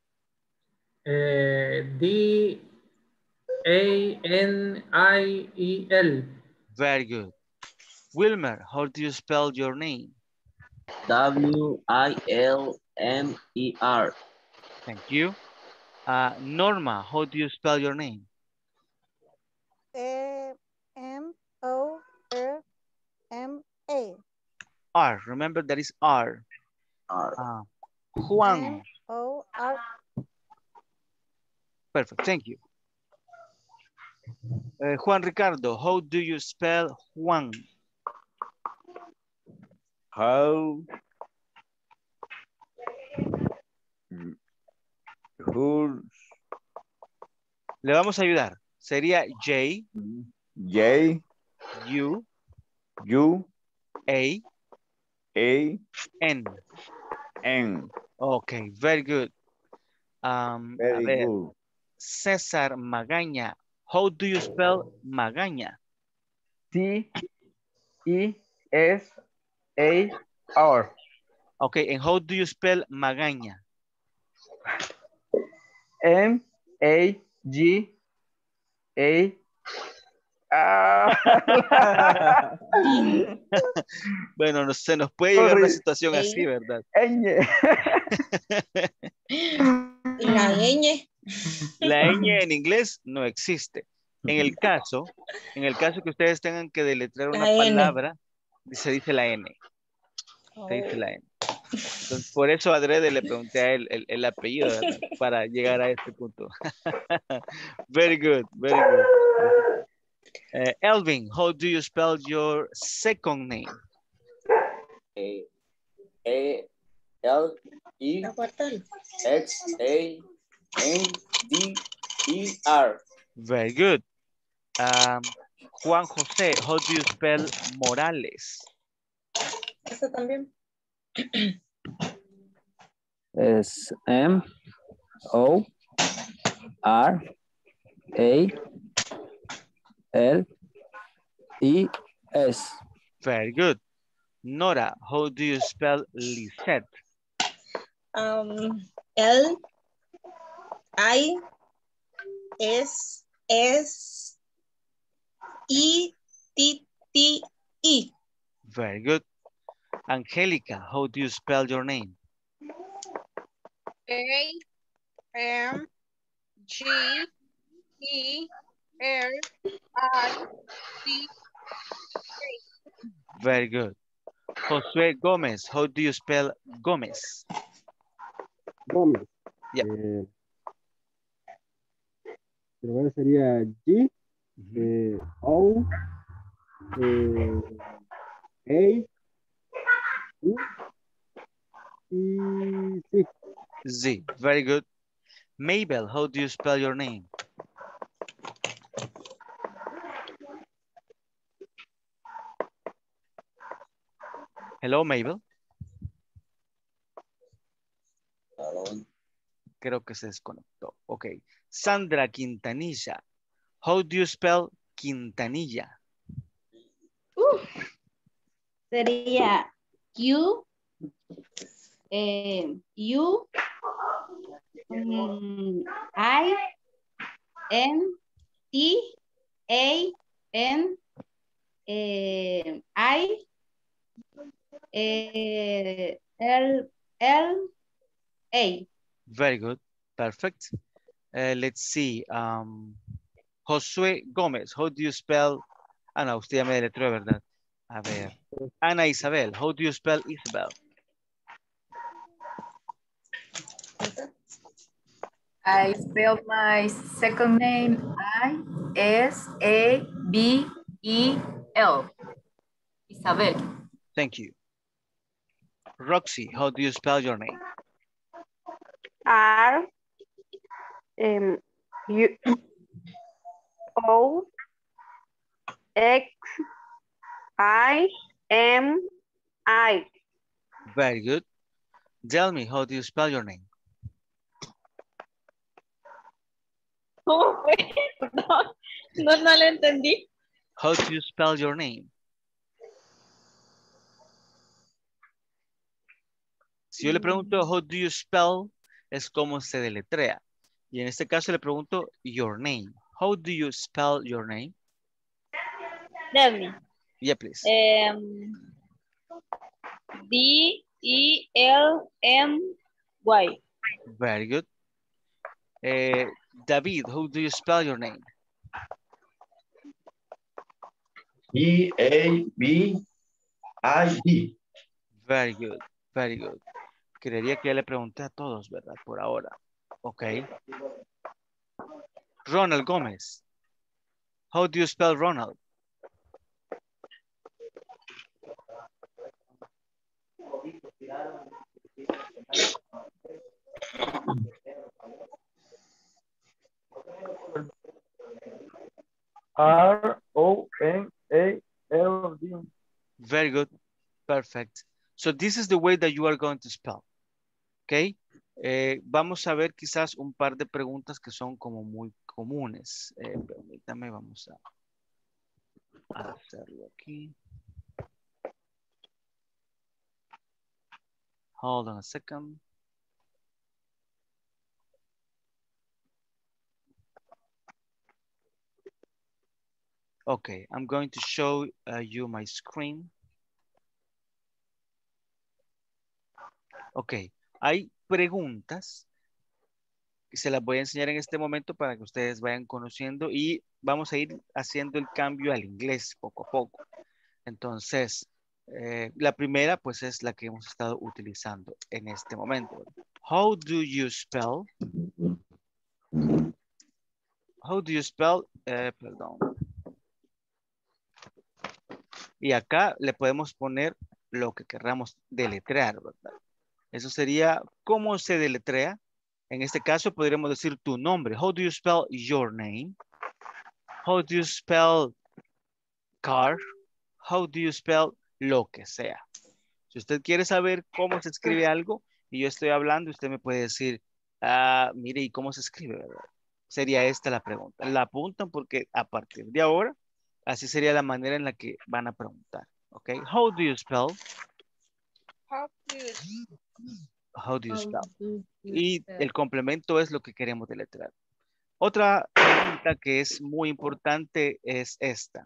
D-A-N-I-E-L. Very good. Wilmer, how do you spell your name? W-I-L-M-E-R. Thank you. Norma, how do you spell your name? M-O-R-M-A. R, remember that is R. R. Juan. M-O-R. Perfect, thank you. Juan Ricardo, how do you spell Juan? How. Who. Le vamos a ayudar. Sería J. J. U. U. A. A. N. N. Okay, very good. A Very ver, good. César Magaña. How do you spell Magaña? T-E-S-A-R. Okay, and how do you spell Magaña? M-A-G-A. Bueno, no, se nos puede llegar a una situación así, ¿verdad? La ñ. La ñ en inglés no existe. En el caso que ustedes tengan que deletrear una La N. palabra, se dice la N. Se dice la N. Entonces, por eso adrede le pregunté a él el apellido, ¿verdad? Para llegar a este punto. Very good, very good. Elvin, how do you spell your second name? A-L-E-X-A-N-D-E-R. Very good. Juan José, how do you spell Morales? Eso también. Es M-O-R-A-L-E-S. Very good. Nora, how do you spell Lisette? L-I-S-S-E-T-T-E. Very good. Angelica, how do you spell your name? A-M-G-E-R-I-C. Very good. Josué Gómez, how do you spell Gómez? Gómez. Yep. Primero sería G, O, A, U, y C. Z, very good. Mabel, how do you spell your name? Hello, Mabel. Creo que se desconectó. Ok. Sandra Quintanilla. How do you spell Quintanilla? Sería U, I, N, T, A, N, I, L, A. Very good. Perfect. Let's see. Josué Gómez, how do you spell? Ah, no, usted ya me deletreó, ¿verdad? A ver. Ana Isabel, how do you spell Isabel? I spelled my second name I-S-A-B-E-L. Isabel. Thank you. Roxy, how do you spell your name? R U O X I M I. Very good. Tell me, how do you spell your name? ¿Cómo fue? No lo entendí. How do you spell your name? Si yo le pregunto, how do you spell, es como se deletrea. Y en este caso le pregunto, your name. How do you spell your name? Demi. Yeah, please. D-E-L-M-Y. Very good. David, how do you spell your name? E-A-B-I-D. Very good, very good. Creería que ya le pregunté a todos, ¿verdad? Por ahora. Ok. Ronald Gómez. How do you spell Ronald? R-O-N-A-L-D. Very good. Perfect. So this is the way that you are going to spell. Okay. Vamos a ver quizás un par de preguntas que son como muy comunes. Permítame, vamos a hacerlo aquí. Hold on a second. Okay, I'm going to show you my screen. Ok, hay preguntas que se las voy a enseñar en este momento para que ustedes vayan conociendo y vamos a ir haciendo el cambio al inglés poco a poco. Entonces, la primera pues es la que hemos estado utilizando en este momento. How do you spell? How do you spell? Perdón. Y acá le podemos poner lo que querramos deletrear, ¿verdad? Eso sería, ¿cómo se deletrea? En este caso podríamos decir tu nombre. How do you spell your name? How do you spell car? How do you spell lo que sea? Si usted quiere saber cómo se escribe algo y yo estoy hablando, usted me puede decir, mire, ¿y cómo se escribe? ¿Verdad? Sería esta la pregunta. La apuntan porque a partir de ahora, así sería la manera en la que van a preguntar. ¿Ok? How do you spell? How do you spell? Y el complemento es lo que queremos deletrear. Otra pregunta que es muy importante es esta.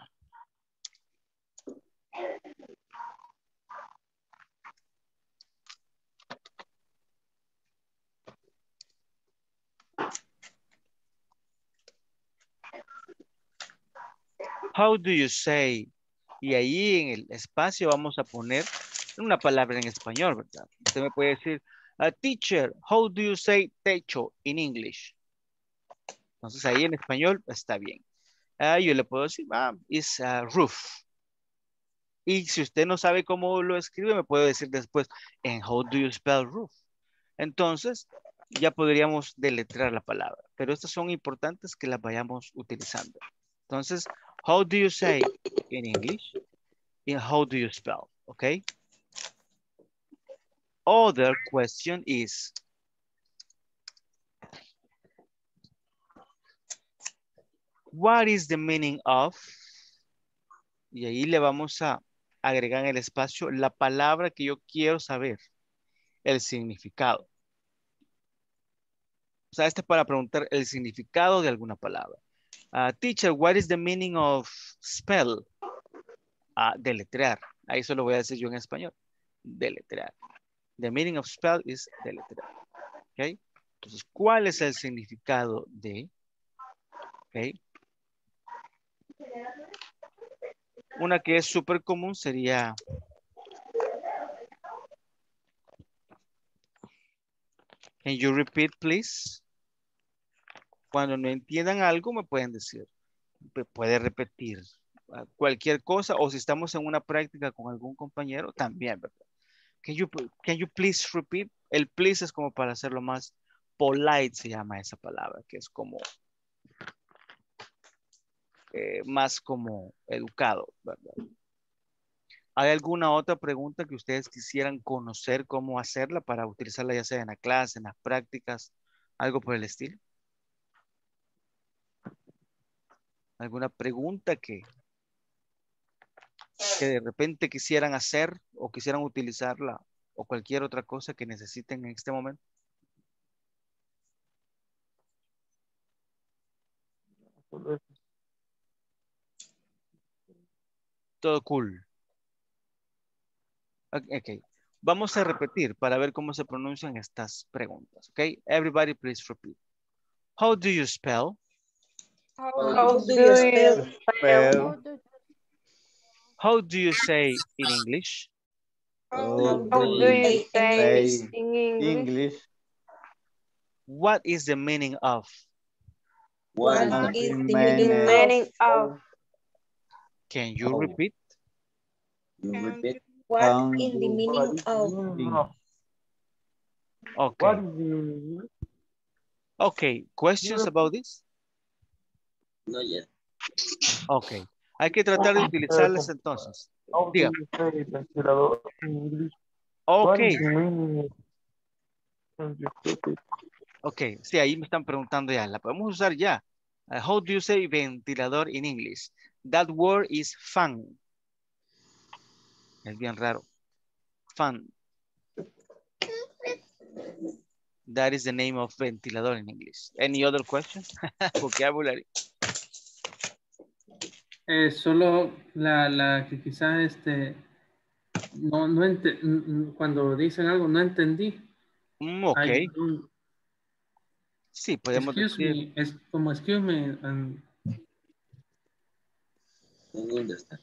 How do you say? Y ahí en el espacio vamos a poner una palabra en español, ¿verdad? Usted me puede decir, teacher, how do you say techo in English? Entonces ahí en español está bien. Yo le puedo decir, is roof. Y si usted no sabe cómo lo escribe, me puede decir después, and how do you spell roof? Entonces, ya podríamos deletrear la palabra. Pero estas son importantes que las vayamos utilizando. Entonces, how do you say in English? And how do you spell? Okay. Other question is, what is the meaning of? Y ahí le vamos a agregar en el espacio la palabra que yo quiero saber, el significado. O sea, este es para preguntar el significado de alguna palabra. Teacher, what is the meaning of spell? Deletrear. Ahí eso lo voy a decir yo en español. Deletrear. The meaning of spell is deletrear. ¿Ok? Entonces, ¿cuál es el significado de? ¿Ok? Una que es súper común sería... Can you repeat, please? Cuando no entiendan algo, me pueden decir. Puede repetir cualquier cosa o si estamos en una práctica con algún compañero, también, ¿verdad? Can you please repeat? El please es como para hacerlo más polite, se llama esa palabra, que es como más como educado, ¿verdad? ¿Hay alguna otra pregunta que ustedes quisieran conocer cómo hacerla para utilizarla ya sea en la clase, en las prácticas, algo por el estilo? ¿Alguna pregunta que de repente quisieran hacer o quisieran utilizarla o cualquier otra cosa que necesiten en este momento? Todo cool. Ok. Vamos a repetir para ver cómo se pronuncian estas preguntas. Ok. Everybody please repeat. How do you spell? How do you spell? How do you say in English? How do you say in English? What is the meaning of? What is the Meaning of? Can you repeat? What in the meaning of? Okay. Okay, questions about this? No yet. Okay. Hay que tratar de utilizarlas entonces. Diga. Okay. Okay, sí, ahí me están preguntando ya. La podemos usar ya. How do you say ventilador in English? That word is fan. Es bien raro. Fan. That is the name of ventilador in English. Any other questions? Vocabulary. Solo la que quizás cuando dicen algo no entendí. Ok. I don't- Sí, podemos excuse decir. me, es como excuse me. ¿Dónde está?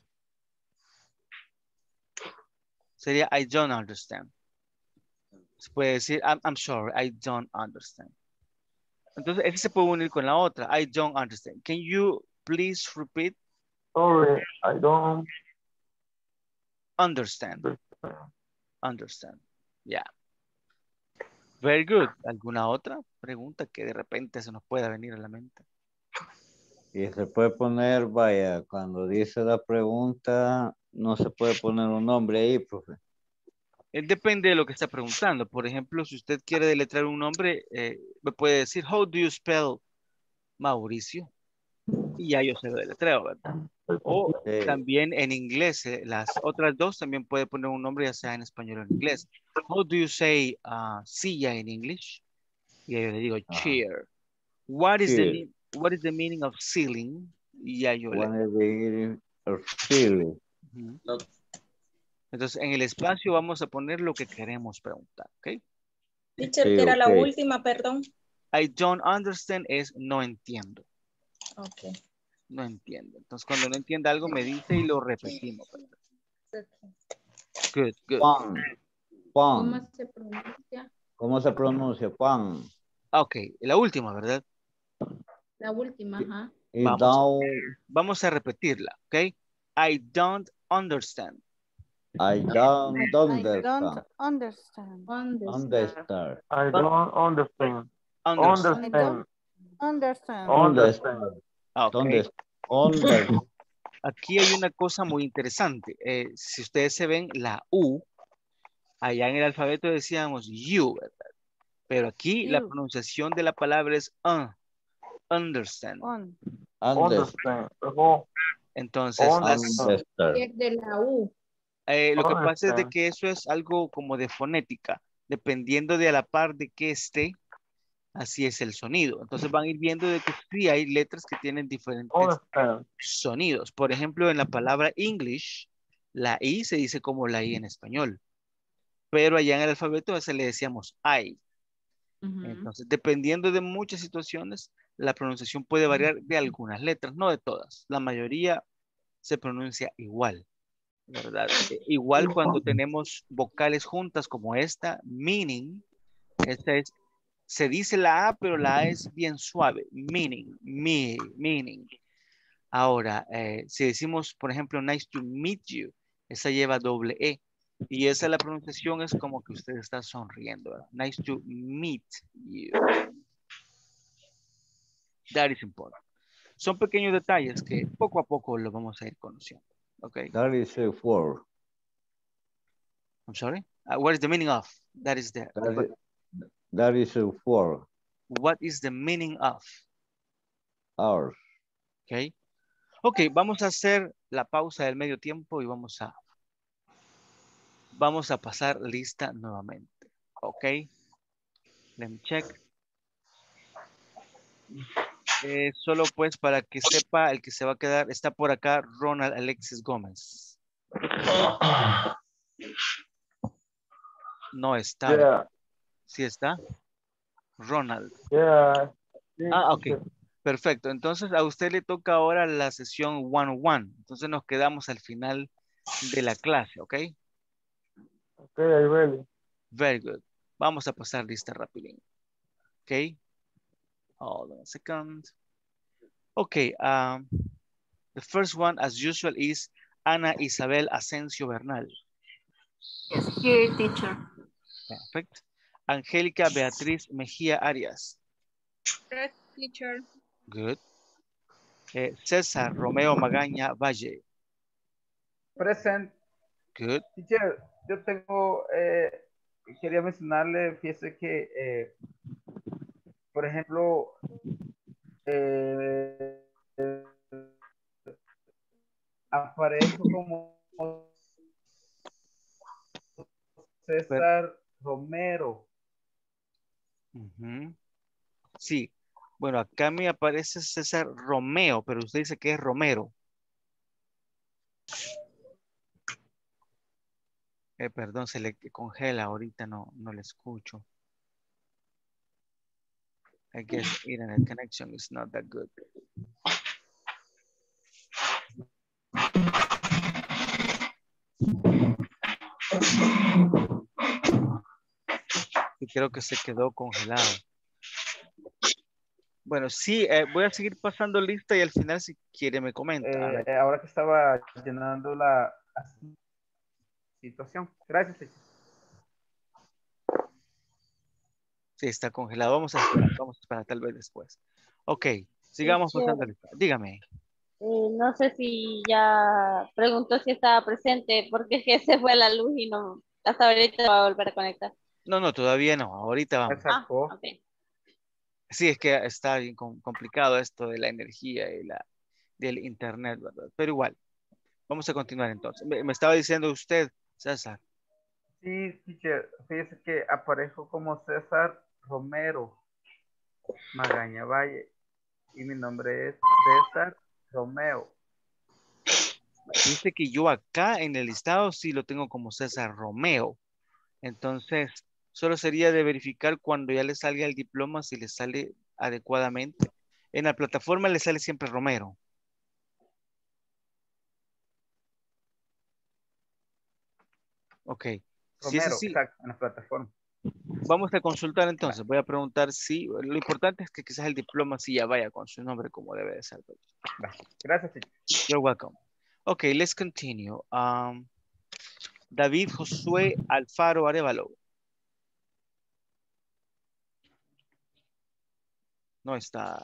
Sería I don't understand. Se puede decir I'm sorry, I don't understand. Entonces, ese se puede unir con la otra. I don't understand. Can you please repeat? Sorry, I don't Understand. Understand. Yeah. Very good. ¿Alguna otra pregunta que de repente se nos pueda venir a la mente? Y se puede poner, vaya, cuando dice la pregunta, no se puede poner un nombre ahí, profe. Depende de lo que está preguntando. Por ejemplo, si usted quiere deletrear un nombre, me puede decir, how do you spell Mauricio? Y ya yo sé lo deletreo, ¿verdad? O también en inglés, las otras dos también puede poner un nombre ya sea en español o en inglés. How do you say silla in English? Y yo le digo chair. What is the meaning of ceiling? Y ya yo le Chile. Entonces, en el espacio vamos a poner lo que queremos preguntar, ¿ok? Teacher, que era la última, perdón. I don't understand es no entiendo. Ok. No entiendo. Entonces, cuando no entiende algo, me dice y lo repetimos. Good, good. Pan. ¿Cómo se pronuncia? ¿Cómo se pronuncia? Pan. Ok, la última, ¿verdad? La última, ajá. Vamos a repetirla, ¿ok? I don't understand. I don't understand. Understand. Understand. I don't understand. Understand. Understand. Okay. Aquí hay una cosa muy interesante. Si ustedes se ven la U, allá en el alfabeto decíamos you, ¿verdad? Pero aquí la pronunciación de la palabra es understand. Understand. Entonces, Es de la U. lo que pasa es de que eso es algo como de fonética. Dependiendo de a la par de que esté, así es el sonido. Entonces van a ir viendo de que sí hay letras que tienen diferentes sonidos. Por ejemplo, en la palabra English, la I se dice como la I en español. Pero allá en el alfabeto a ese le decíamos I. Entonces, dependiendo de muchas situaciones, la pronunciación puede variar de algunas letras, no de todas. La mayoría se pronuncia igual, ¿verdad? Igual cuando tenemos vocales juntas como esta, meaning, esta es, se dice la A, pero la A es bien suave, meaning, meaning. Ahora, si decimos, por ejemplo, nice to meet you, esa lleva doble E. Y esa la pronunciación es como que usted está sonriendo, ¿verdad? Nice to meet you. That is important. Son pequeños detalles que poco a poco lo vamos a ir conociendo. Okay. That is a word. I'm sorry? What is the meaning of? That is the that is a word. What is the meaning of? Ours. Okay. Ok, vamos a hacer la pausa del medio tiempo y vamos a pasar lista nuevamente. Ok. Let me check. Solo pues para que sepa, el que se va a quedar, está por acá Ronald Alexis Gómez. No está. Yeah. ¿Sí está? Ronald. Yeah. Ok. Perfecto. Entonces a usted le toca ahora la sesión 101. Entonces nos quedamos al final de la clase, ¿ok? Ok, I'm ready. Very good. Vamos a pasar lista rapidín. Ok. Hold on a second. Okay, the first one, as usual, is Ana Isabel Asensio Bernal. Yes, here, teacher. Perfect. Angélica Beatriz Mejía Arias. Present, teacher. Good. César Romeo Magaña Valle. Present. Good. Teacher, yo tengo, quería mencionarle, fíjese que, por ejemplo, aparezco como César Romero. Sí. Bueno, acá me aparece César Romeo, pero usted dice que es Romero. Perdón, se le congela ahorita, no le escucho. I guess internet connection is not that good. Y creo que se quedó congelado. Bueno, sí, voy a seguir pasando lista y al final si quiere me comenta. Ahora que estaba llenando la situación. Gracias, teacher. Sí, está congelado. Vamos a esperar tal vez después. Ok, sigamos pasando lista. Dígame. No sé si ya preguntó si estaba presente porque es que se fue la luz y no, hasta ahorita va a volver a conectar. No, todavía no. Ahorita vamos. Okay. Sí, es que está bien complicado esto de la energía y del internet, ¿verdad? Pero igual, vamos a continuar entonces. Me estaba diciendo usted, César. Sí, teacher, fíjese que aparezco como César Romero Magaña Valle y mi nombre es César Romeo. Dice que yo acá en el listado sí lo tengo como César Romeo. Entonces, solo sería de verificar cuando ya le salga el diploma si le sale adecuadamente. En la plataforma le sale siempre Romero. Ok. Si es Romero, así, exacto, en la plataforma. vamos a consultar entonces. Voy a preguntar si, lo importante es que quizás el diploma sí ya vaya con su nombre como debe de ser. Gracias, teacher. You're welcome. Okay, let's continue. David Josué Alfaro Arevalo. No está.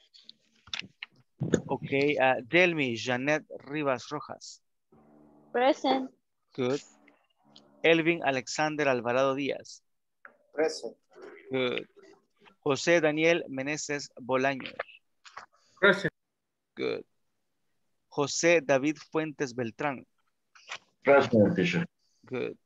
Ok, Delmi Janet Rivas Rojas. Present. Good. Elvin Alexander Alvarado Díaz. Present. Good. José Daniel Meneses Bolaños. Present. Good. José David Fuentes Beltrán. Present, teacher. Good.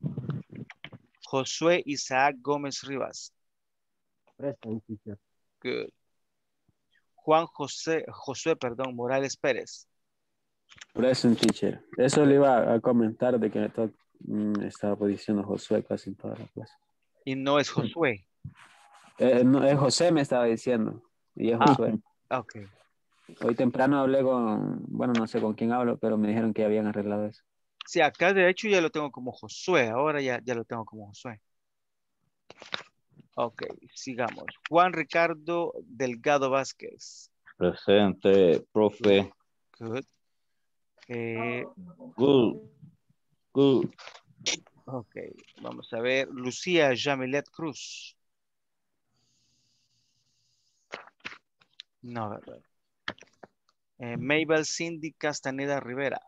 Josué Isaac Gómez Rivas. Present, teacher. Good. Juan Josué, Morales Pérez. Present, teacher. Eso le iba a comentar de que estaba diciendo Josué casi en toda la clase. Y no es Josué. No, es José me estaba diciendo. Y es Josué. Ok. Hoy temprano hablé con, bueno, no sé con quién hablo, pero me dijeron que habían arreglado eso. Sí, acá de hecho ya lo tengo como Josué. Ahora ya lo tengo como Josué. Ok, sigamos. Juan Ricardo Delgado Vázquez. Presente, profe. Good. Good. Ok, vamos a ver. Lucía Jamilet Cruz. No, ¿verdad? Mabel Cindy Castaneda Rivera.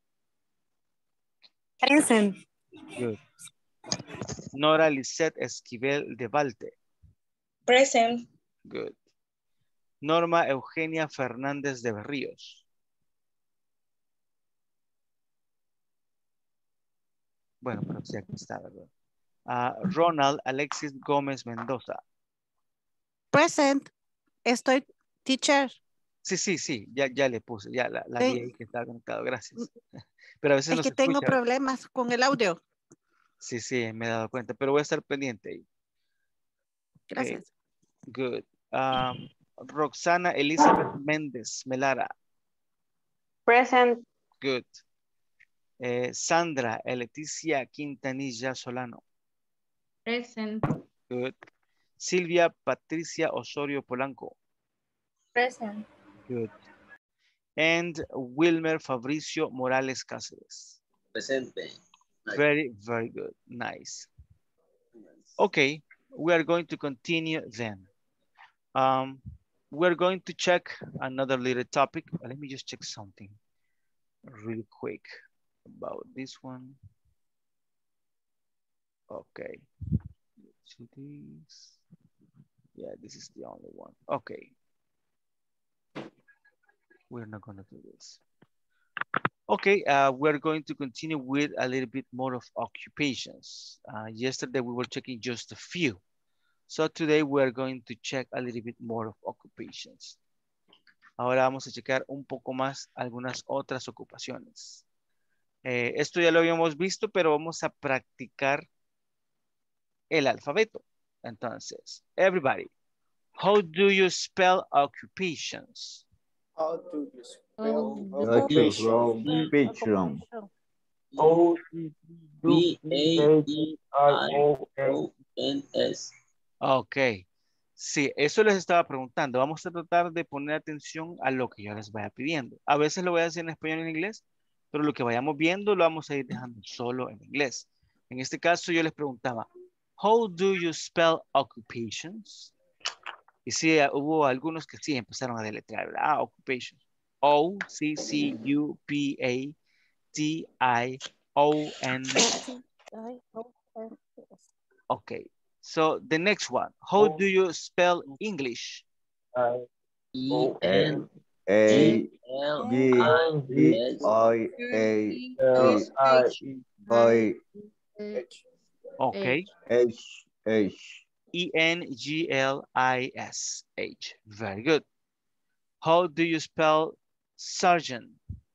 Present. Good. Nora Lisette Esquivel de Valte. Present. Good. Norma Eugenia Fernández de Berríos. Bueno, pero sí aquí está, ¿verdad? Ronald Alexis Gómez Mendoza. Present. Estoy, teacher. Sí, ya le puse, ya la vi ahí que estaba conectado, gracias. Pero a veces Es no que se tengo escucha. problemas con el audio. Sí, me he dado cuenta, pero voy a estar pendiente ahí. Gracias. Good. Roxana Elizabeth Méndez Melara. Present. Good. Sandra Leticia Quintanilla Solano. Present. Good. Silvia Patricia Osorio Polanco. Present. Good. And Wilmer Fabricio Morales Cáceres. Presente. Very, very good. Nice. Okay, we are going to continue then. We're going to check another little topic. Let me just check something really quick about this one. Okay. Yeah, this is the only one. Okay. We're not gonna do this. Okay, we're going to continue with a little bit more of occupations. Yesterday we were checking just a few. So today we're going to check a little bit more of occupations. Ahora vamos a checar un poco más algunas otras ocupaciones. Esto ya lo habíamos visto, pero vamos a practicar el alfabeto. Entonces, everybody, how do you spell occupations? How do you spell Occupation. O-B-A-E-I-O-N-S. Ok. Sí, eso les estaba preguntando. Vamos a tratar de poner atención a lo que yo les vaya pidiendo. A veces lo voy a hacer en español y en inglés, pero lo que vayamos viendo lo vamos a ir dejando solo en inglés. En este caso yo les preguntaba, how do you spell occupations? Y sí, hubo algunos que sí empezaron a deletrear, ¿verdad? Occupations. O-C-C-U-P-A-T-I-O-N. Okay. So the next one, how do you spell English? E-N-G-L-I-S-H. Okay. H. E-N-G-L-I-S-H. Very good. How do you spell sergeant?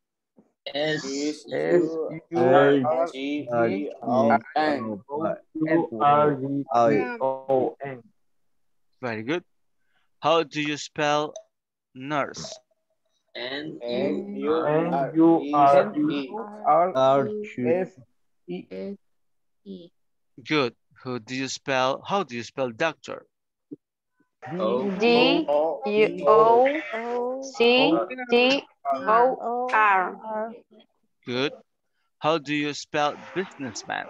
S-U-R-G-E-N-U-R-G-O-N. Very good. How do you spell nurse? N-U-R-E-S-E. Good. How do you spell doctor? D-O-C-T-O-R. Good. How do you spell businessman?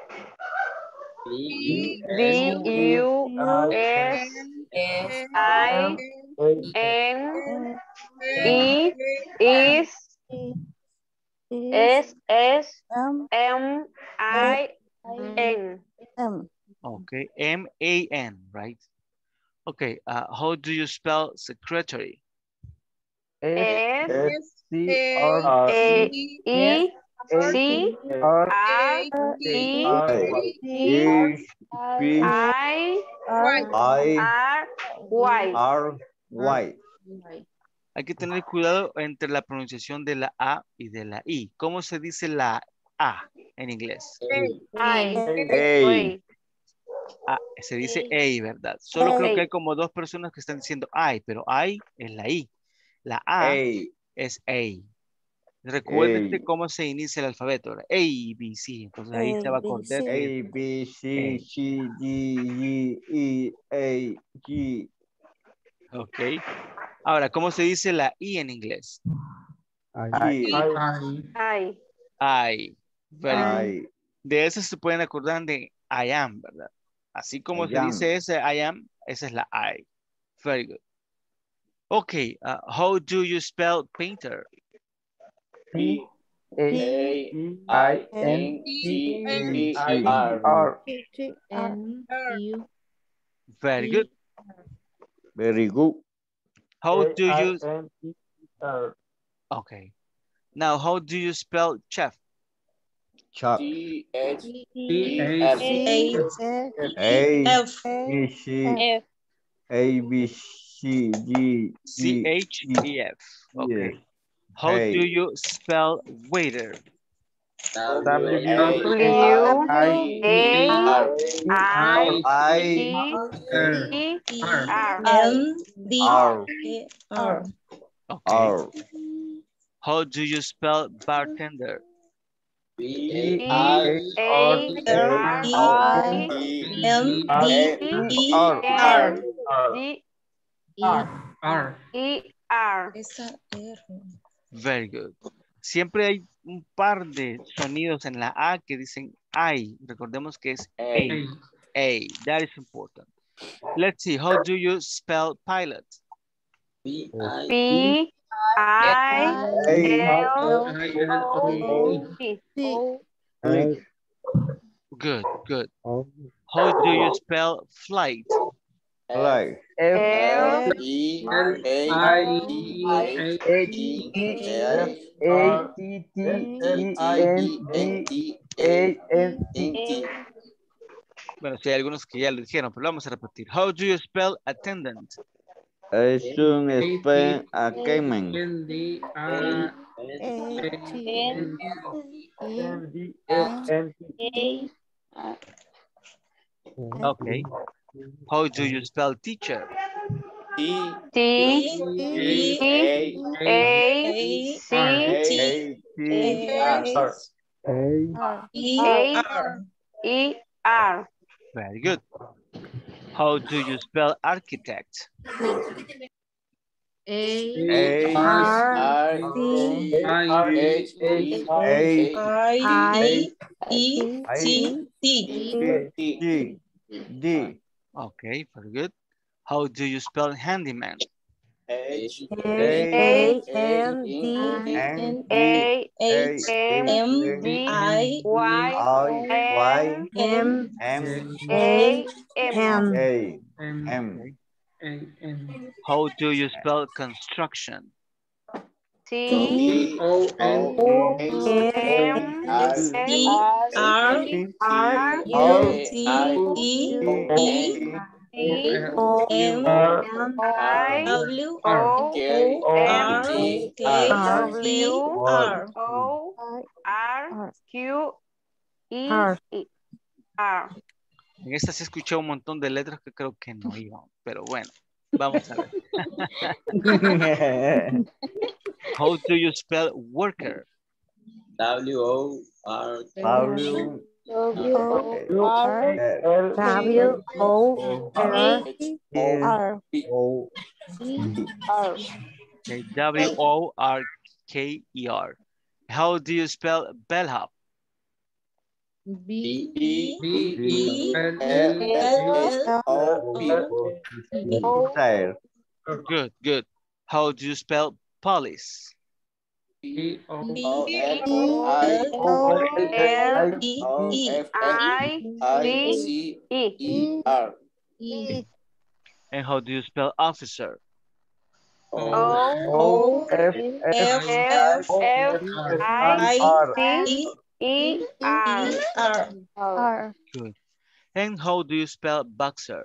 B-U-S-I-N-E-S-S-M-I-N. Okay, M-A-N, right? Okay, how do you spell secretary? S-E-C-R-E-T-I-R-Y. Hay que tener cuidado entre la pronunciación de la A y de la I. ¿Cómo se dice la A en inglés? Se dice A, ¿verdad? Solo creo que hay como dos personas que están diciendo I, pero I es la I. La A es A. Recuérdense cómo se inicia el alfabeto. A, B, C. Entonces ahí se va a acordar. A, B, C, C, D, E, A, G. Ok. Ahora, ¿cómo se dice la I en inglés? I. Very good. De eso se pueden acordar de I am, ¿verdad? Así como se dice ese I am, esa es la I. Very good. Okay, how do you spell painter? P-A-I-N-T-E-R. Very good. Very good. How do you... Okay. Now, how do you spell chef? Chef. C-H-E-F. Okay. How do you spell waiter? W-A-I-T-E-R. Okay. How do you spell bartender? B-A-R-T-E-R. Very good. Siempre hay un par de sonidos en la A que dicen I. Recordemos que es A. A. That is important. Let's see. How do you spell pilot? P-I-L-O-T. Good, good. How do you spell flight? Flight. F-L-I-G-H-T-E-N-D-A-N-T. Bueno, sí hay algunos que ya lo dijeron, pero lo vamos a repetir. How do you spell attendant? Es un spell a Cayman. Okay. How do you spell teacher? T-E-A-C-E-R. Very good. How do you spell architect? D. Okay, very good. How do you spell handyman? Handymam. How do you spell construction? W-O-R-K-R. En esta sí escuché un montón de letras que creo que no iban, pero bueno, vamos a ver. How do you spell worker? Okay, W-O-R-K-E-R. How do you spell bellhop? Good, good. How do you spell police? P-O-L-I-C-E-R. And how do you spell officer? O-F-F-I-C-E-R. Good. And how do you spell boxer?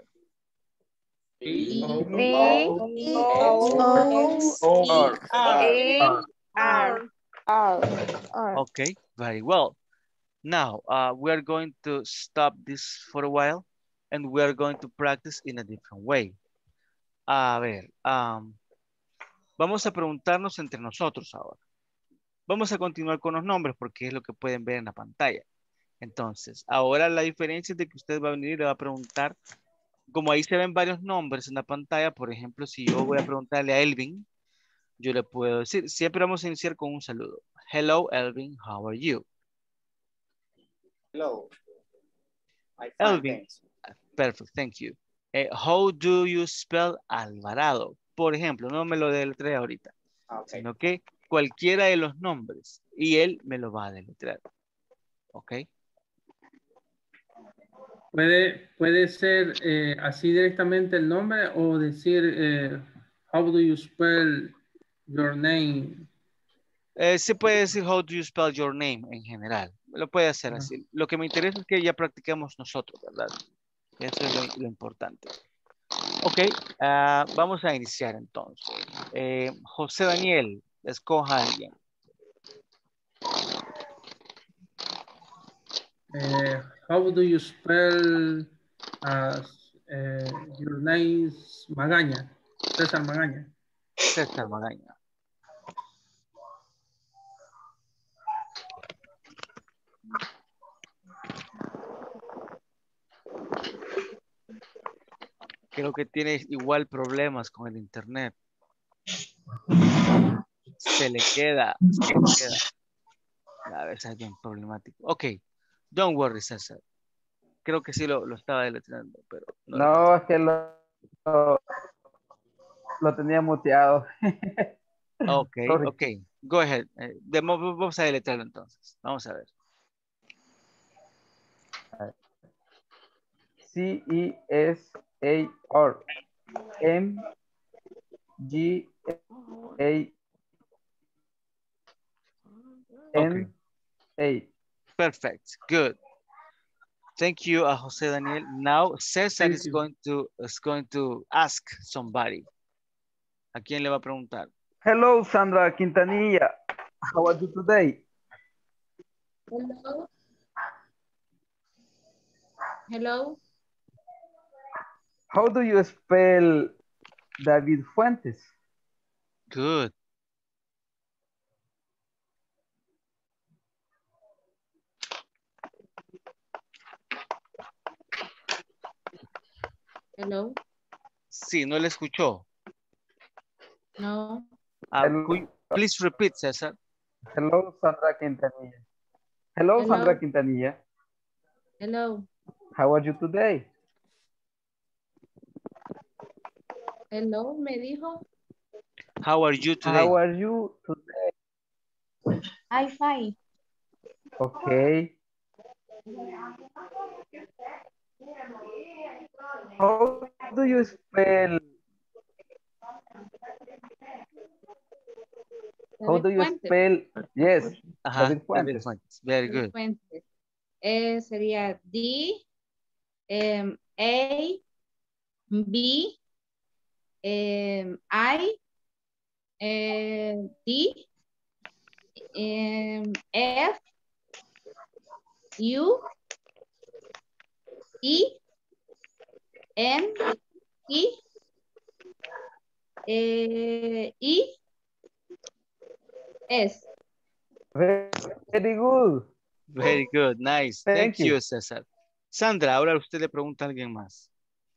B-O-X-E-R. Okay, very well. Now, we are going to stop this for a while and we are going to practice in a different way. A ver, vamos a preguntarnos entre nosotros ahora. Vamos a continuar con los nombres porque es lo que pueden ver en la pantalla. Entonces, ahora la diferencia es de que usted va a venir y le va a preguntar, como ahí se ven varios nombres en la pantalla, por ejemplo, si yo voy a preguntarle a Elvin, yo le puedo decir, siempre vamos a iniciar con un saludo. Hello, Elvin, how are you? Hello. Elvin, perfect, thank you. How do you spell Alvarado? Por ejemplo, no me lo deletrea ahorita, sino que cualquiera de los nombres y él me lo va a deletrear. ¿Ok? Puede ser así directamente el nombre o decir how do you spell your name? Se puede decir how do you spell your name en general. Lo puede hacer así. Lo que me interesa es que ya practiquemos nosotros, ¿verdad? Eso es lo importante. Ok, vamos a iniciar entonces. José Daniel, escoja a alguien. How do you spell your name? Magaña. César Magaña. César Magaña. Creo que tienes igual problemas con el internet. Se le queda. A veces es bien problemático. Ok, don't worry, César. Creo que sí lo estaba deletreando, pero no. No, es que lo tenía muteado. Ok, Sorry. ok. Go ahead. Vamos a deletrearlo entonces. Vamos a ver. C-E-S-A-R M-G-A-N-A. Perfect. Good. Thank you, Jose Daniel. Now César is going to ask somebody. ¿A quién le va a preguntar? Hello, Sandra Quintanilla. How are you today? Hello. Hello. How do you spell David Fuentes? Good. Hello. Sí, no le escuchó. No. Please repeat, César. Hello, Sandra Quintanilla. Hello, Hello. Sandra Quintanilla. Hello. How are you today? Hello, me dijo. How are you today? How are you today? I'm fine. Okay. How do you spell? How do you spell? Yes, Ajá, David Fuentes. Very good. Fuentes. Sería D, A, B, I, D, F, U, E, N, E, S. Very good. Very good. Nice. Thank you, César. Sandra, ahora usted le pregunta a alguien más.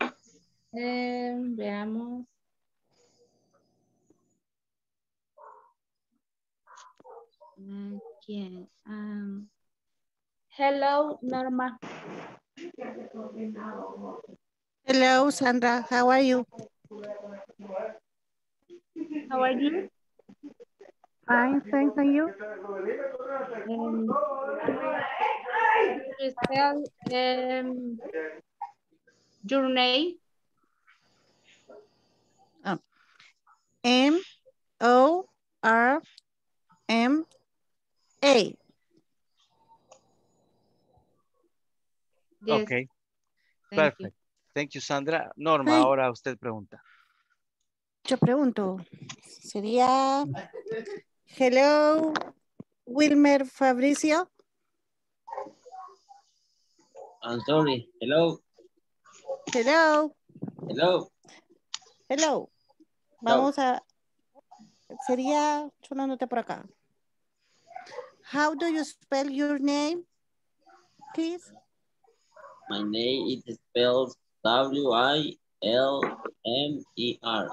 Veamos. ¿Quién? Hello, Norma. Hello, Sandra. How are you? How are you? Fine, thanks. And you? You spell your name? M-O-R-M-A. Yes. Ok. Perfect. Thank you, Sandra. Norma, Hi. ahora usted pregunta. Yo pregunto, sería, hello, Wilmer Fabricio. I'm sorry. Hello. Hello. Hello. Hello. Vamos a, sería, sonándote por acá. How do you spell your name, please? My name is spelled W-I-L-M-E-R.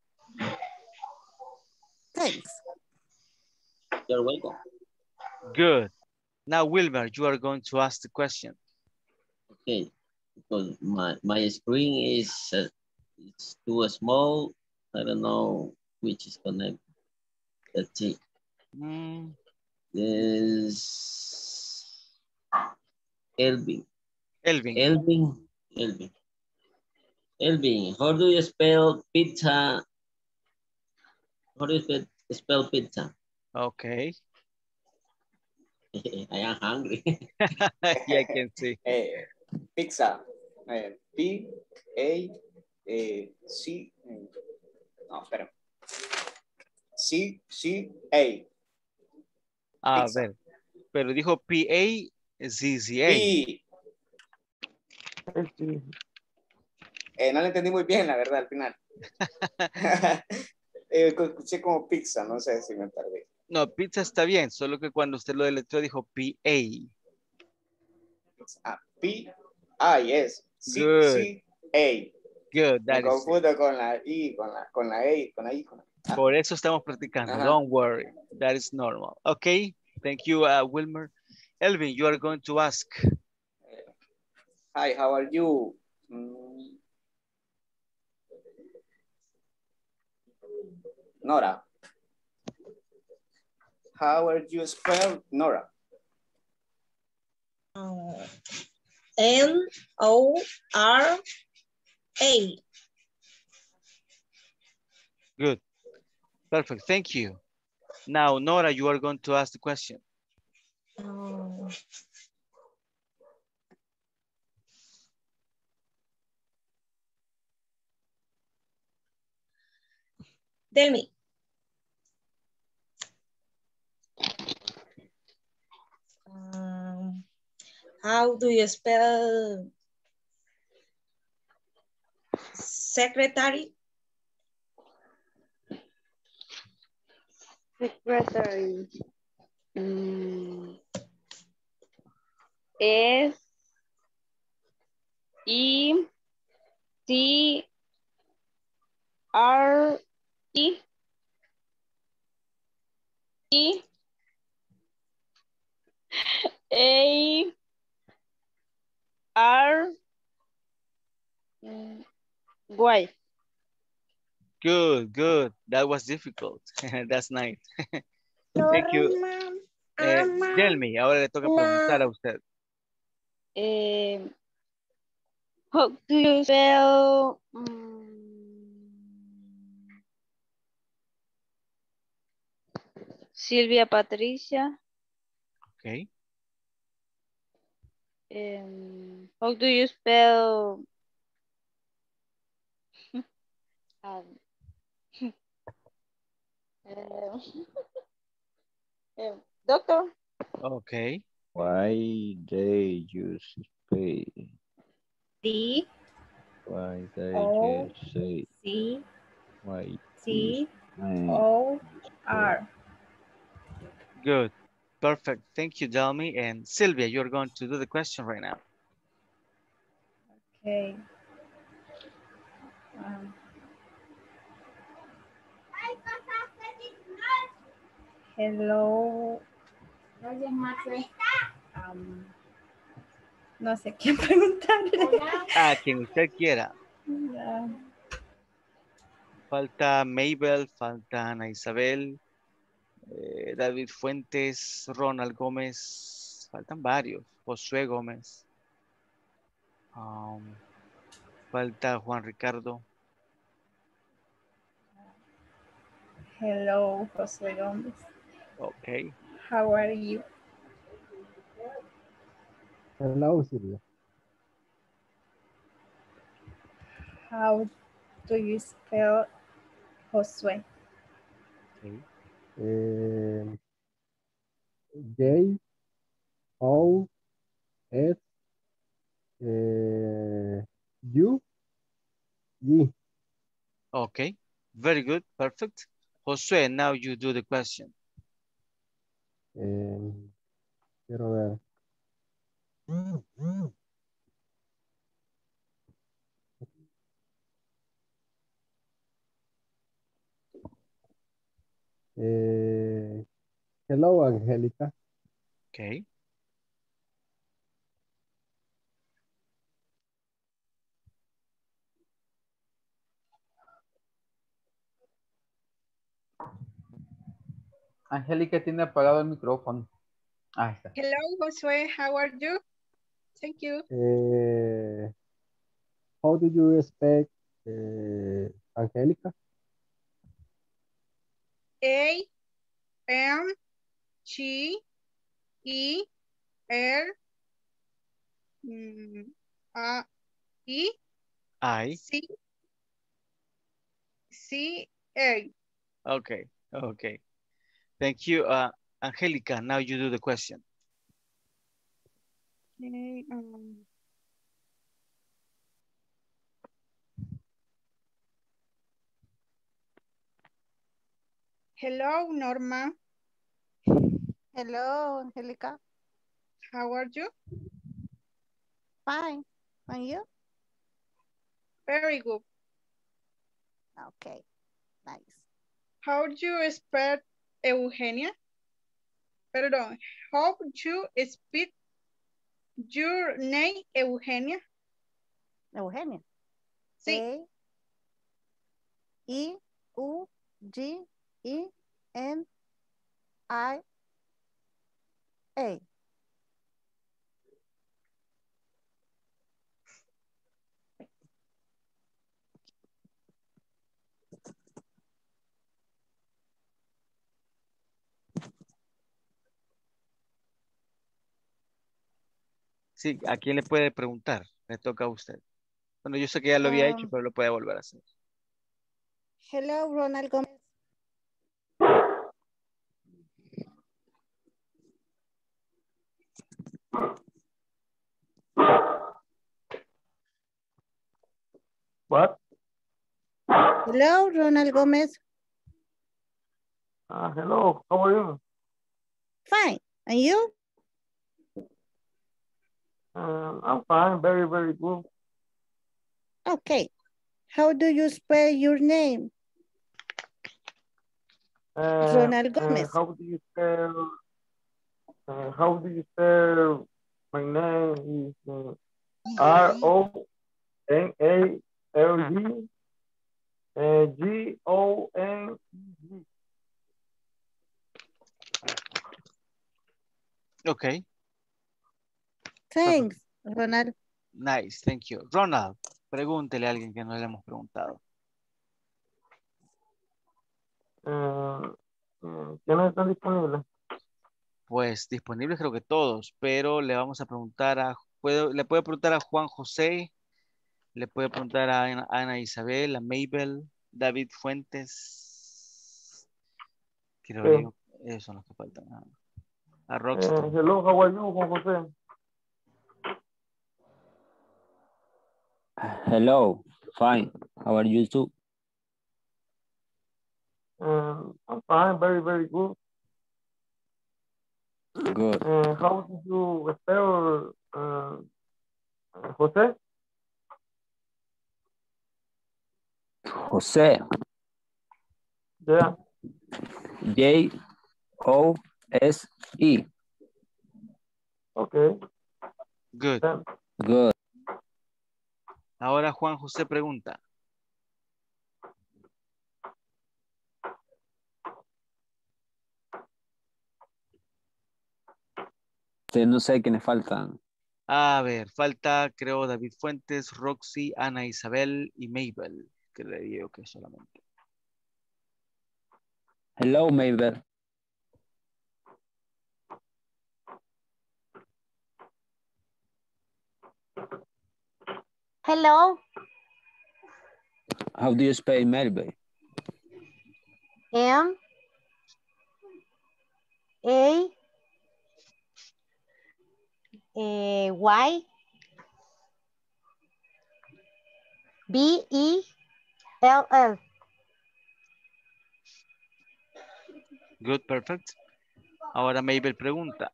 Thanks. You're welcome. Good. Now, Wilmer, you are going to ask the question. Okay, because my screen is it's too small. I don't know which is connected. Let's see. Is Elvin. Elvin. Elvin, how do you spell pizza? How do you spell pizza? Okay. I am hungry. Yeah, I can see. Pizza. P-A-C. No, espera. C-C-A. A ver, pero dijo P-A-Z-Z-A. P. No le entendí muy bien, la verdad, al final. Escuché como pizza, no sé si me perdí. No, pizza está bien, solo que cuando usted lo deletreó dijo P-A. P-A, yes. Good. C-C-A. Good, Me that is it. confundo con la I, con la E, con la I. Por eso estamos practicando. Ajá. Don't worry. That is normal. Okay. Thank you, Wilmer. Elvin, you are going to ask. Hi, how are you? Nora. How are you spell Nora? N-O-R-A. Good. Perfect. Thank you. Now, Nora, you are going to ask the question. Tell me. How do you spell secretary? Secretary. S E T R E E A R Y. Good, good. That was difficult. That's nice. Thank you. Delmi, ahora le toca preguntar a usted. How do you spell Silvia Patricia? Okay. How do you spell doctor? Okay. Why they use pay? D Why they O use say? C Why T use O R. Good. Perfect. Thank you, Delmi. And Sylvia, you're going to do the question right now. Okay. Hello. No sé qué preguntarle. A quien usted quiera. Ya. Falta Mabel, falta Ana Isabel, David Fuentes, Ronald Gómez, faltan varios, Josué Gómez, falta Juan Ricardo. Hello, José Gómez. Okay. How are you? Hello, Silvia. How do you spell Josué? Okay. J O S U G. Okay. Very good. Perfect. Josué, now you do the question. Quiero ver. Hello, Angélica. Okay. Angélica tiene apagado el micrófono. Ahí está. Hello, Josué. How are you? Thank you. How do you expect Angélica? A M G E R A E I. C A. Okay. Okay. Thank you. Angelica, now you do the question. Okay, hello, Norma. Hello, Angelica. How are you? Fine. And you? Very good. Okay. Nice. How do you spell Eugenia? Perdón. How do you spell your name, Eugenia? Eugenia. Sí. E-U-G-E-N-I-A. Sí, ¿a quién le puede preguntar? Le toca a usted. Bueno, yo sé que ya lo había hecho, pero lo puede volver a hacer. Hello, Ronald Gomez. What? Hello, Ronald Gomez. Hello, how are you? Fine. And you? I'm fine, very, very good. Okay. How do you spell your name? Ronald Gomez. How do you spell my name? Is R-O-N-A-L-D-G-O-N-E-G. Okay. Thanks, Ronald. Nice, thank you. Ronald, pregúntele a alguien que no le hemos preguntado. ¿Quiénes están disponibles? Pues disponibles creo que todos, pero le vamos a preguntar le puede preguntar a Juan José, le puede preguntar a Ana Isabel, a Mabel, David Fuentes. Creo yo, esos son los que faltan. A Roxy. Hello, how are you, Juan José? Hello, fine. How are you too? I'm fine, very, very good. Good. How did you spell Jose? Jose. Yeah. J-O-S-E. Okay. Good. Good. Ahora Juan José pregunta. No sé quiénes faltan. A ver, falta creo David Fuentes, Roxy, Ana Isabel y Mabel. Que le digo que solamente. Hello, Mabel. Hello. How do you spell Mabel? M A Y B E L L. Good, perfect. Ahora Mabel pregunta.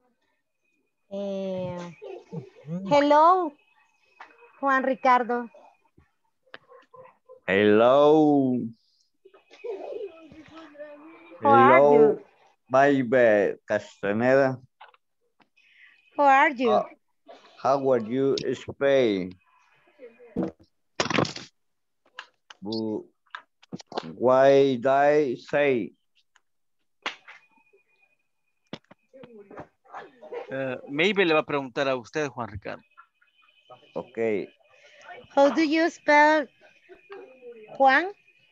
Hello, Juan Ricardo. Hello. How are you? Mabel Castaneda. How are you? How would you spell? Why did I say? Mabel le va a preguntar a usted, Juan Ricardo. Okay. How do you spell Juan?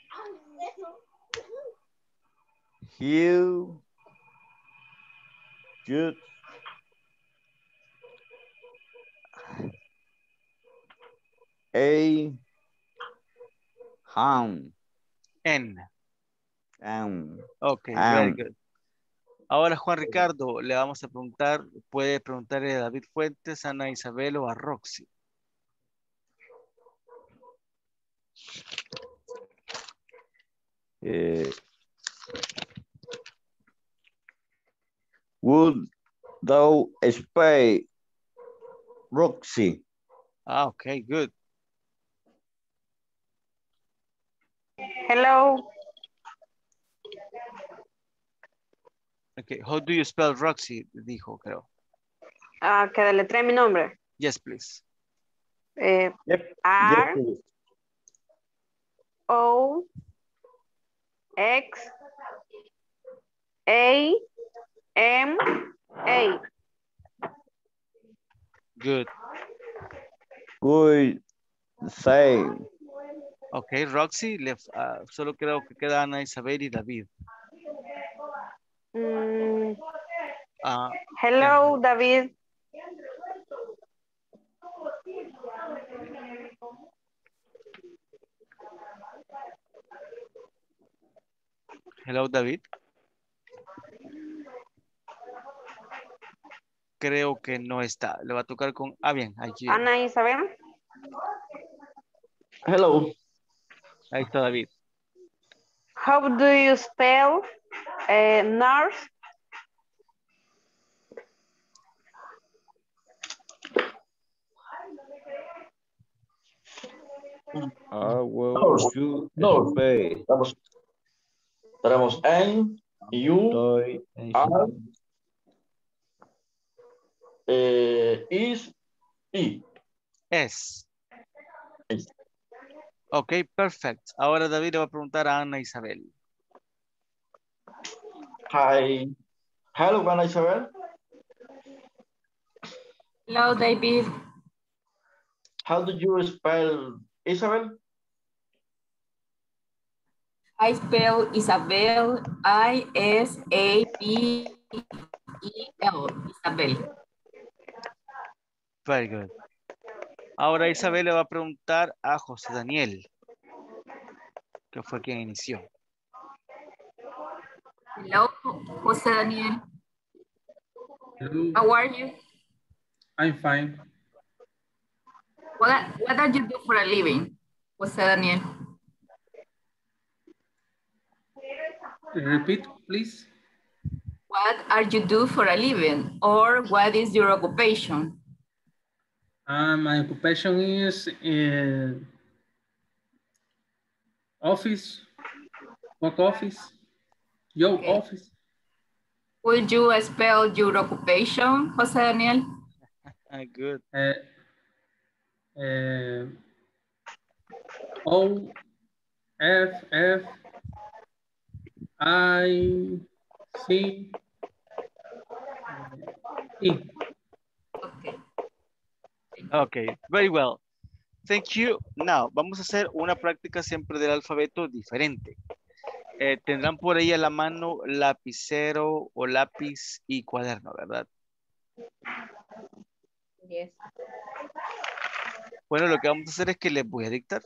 You just a ham. N. Ok, Ham. very good. Ahora Juan Ricardo, le vamos a preguntar, puede preguntarle a David Fuentes, Ana Isabel o a Roxy. Would thou spell Roxy? Okay, good. Hello. Okay, how do you spell Roxy? Dijo, creo. Que deletree mi nombre. Yes, please. R please. O X A M A. Good. Good. Same. Okay, Roxy, solo creo que queda Ana Isabel y David. Hello, David. Hello, David. Creo que no está. Le va a tocar con... bien, allí. Ana Isabel. Hello. Ahí está David. How do you spell nurse? No. Tenemos N, U, R, is, E. S. Ok, perfect. Ahora David le va a preguntar a Ana Isabel. Hi. Hello, Ana Isabel. Hello, David. How do you spell Isabel? I spell Isabel, I-S-A-B-E-L, Isabel. Very good. Ahora Isabel le va a preguntar a José Daniel, que fue quien inició. Hello, José Daniel. Hello. How are you? I'm fine. What do you do for a living, José Daniel? Repeat, please. What are you do for a living, or what is your occupation? My occupation is in office, work office, your office. Would you spell your occupation, José Daniel? Good. O F F I C E. Okay, very well. Thank you. Now, vamos a hacer una práctica siempre del alfabeto diferente. Tendrán por ahí a la mano lapicero o lápiz y cuaderno, ¿verdad? Yes. Bueno, lo que vamos a hacer es que les voy a dictar.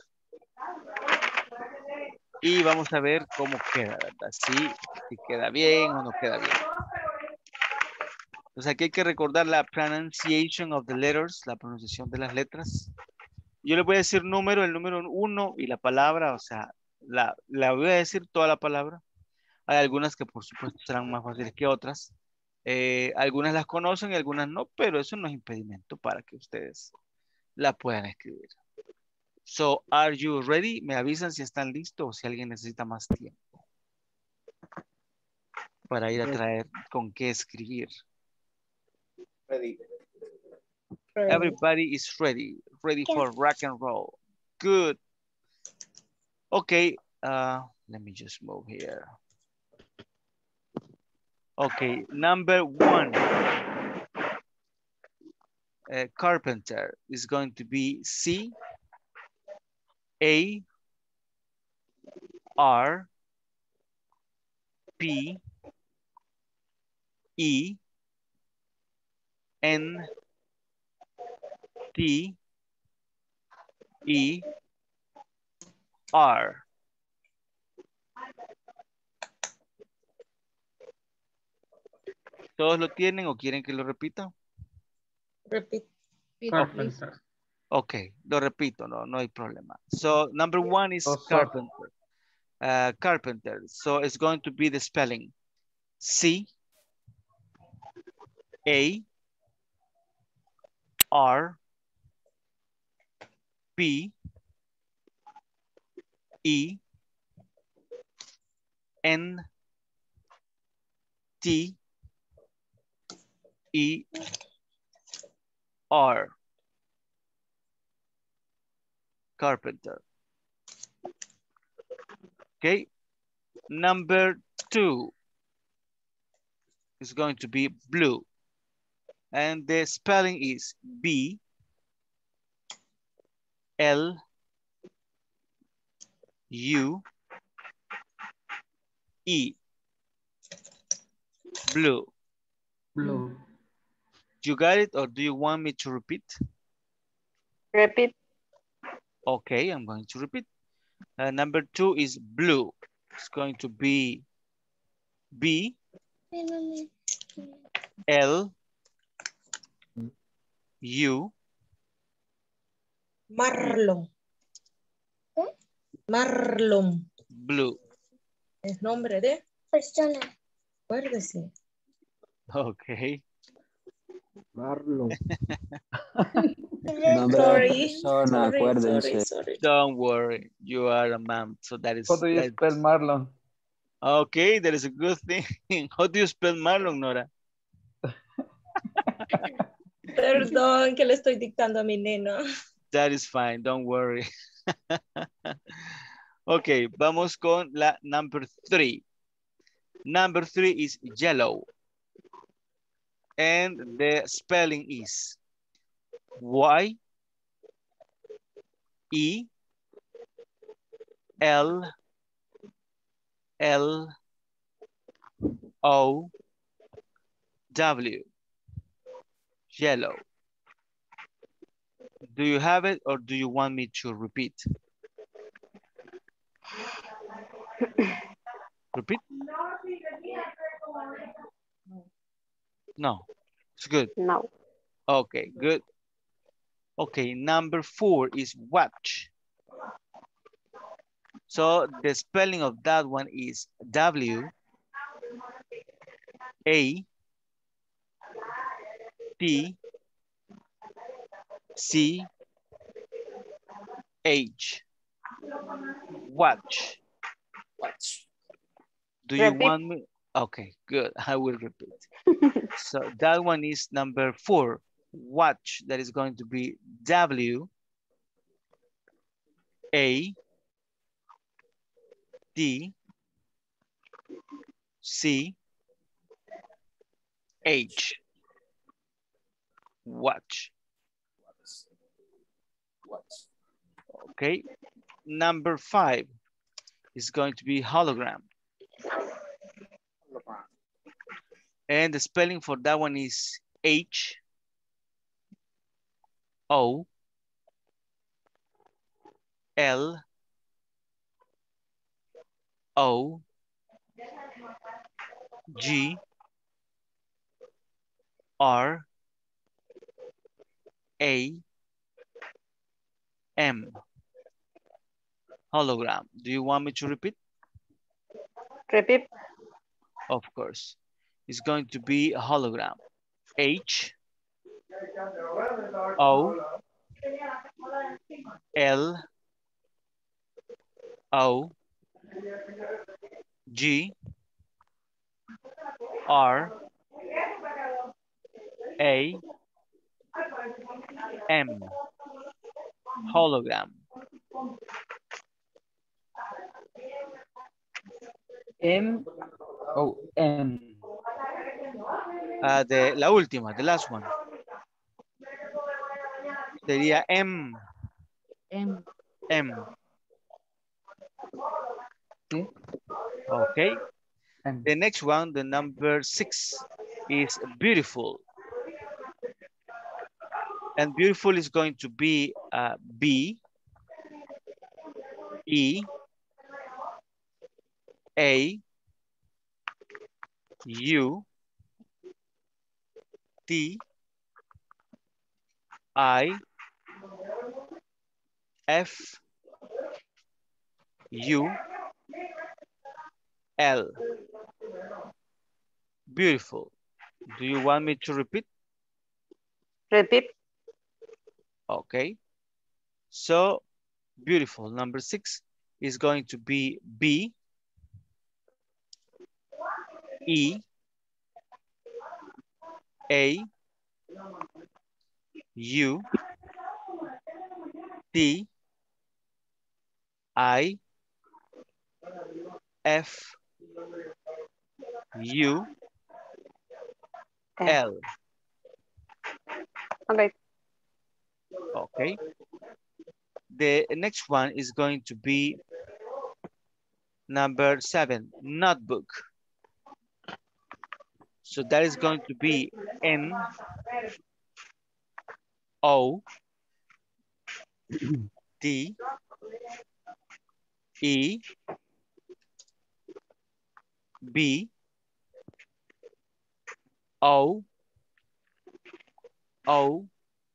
Y vamos a ver cómo queda, ¿verdad? Si queda bien o no queda bien. Entonces aquí hay que recordar la pronunciation of the letters, la pronunciación de las letras. Yo les voy a decir número, el número 1 y la palabra, o sea, la voy a decir toda la palabra. Hay algunas que por supuesto serán más fáciles que otras. Algunas las conocen y algunas no, pero eso no es impedimento para que ustedes la puedan escribir. So, are you ready? Me avisan si están listos o si alguien necesita más tiempo para ir a traer con qué escribir. Ready. Everybody is ready. Ready for rock and roll. Good. Okay. Let me just move here. Okay. Number 1. Carpenter is going to be C A R P E N T E R. ¿Todos lo tienen o quieren que lo repita? Repeat. Carpenter. Okay, lo repito, no hay problema. So number 1 is carpenter. Carpenter. So it's going to be the spelling C A R P E N T Carpenter. Okay. Number 2 is going to be blue. And the spelling is B, L, U, E. Blue. Blue. You got it, or do you want me to repeat? Repeat. Okay, I'm going to repeat. Number 2 is blue. It's going to be B, L, U. Marlon. Marlon. Blue. Es nombre de persona. Acuérdese. Okay. Marlon. Nombre de persona, acuérdense. Don't worry, you are a mom, so that is. How do you spell Marlon? Okay, that is a good thing. How do you spell Marlon, Nora? Perdón que le estoy dictando a mi nena. That is fine, don't worry. Okay, vamos con la number 3. Number 3 is yellow. And the spelling is Y, E, L, L, O, W. Yellow. Do you have it, or do you want me to repeat? Repeat? No. It's good. No. Okay, good. Okay, number 4 is watch. So the spelling of that one is W, A, T, C, H. Watch. Do you want me? Okay, good. I will repeat. So that one is number 4. Watch. That is going to be W, A, D, C, H. Watch. Okay. Number 5 is going to be hologram. And the spelling for that one is H, O, L, O, G, R, A, M. Hologram. Do you want me to repeat? Repeat. Of course. It's going to be a hologram. H, O, L, O, G, R, A, M. Hologram. M-O-N. La última, the last one. Sería M. M. M. Okay. The next one, the number 6, is beautiful. And beautiful is going to be B, E, A, U, T, I, F, U, L. Beautiful. Do you want me to repeat? Repeat. Okay. So, beautiful. Number 6 is going to be B, E, A, U, T, I, F, U, L. Okay. Okay. The next one is going to be number 7, notebook. So that is going to be N, O, T, E, B, O, O,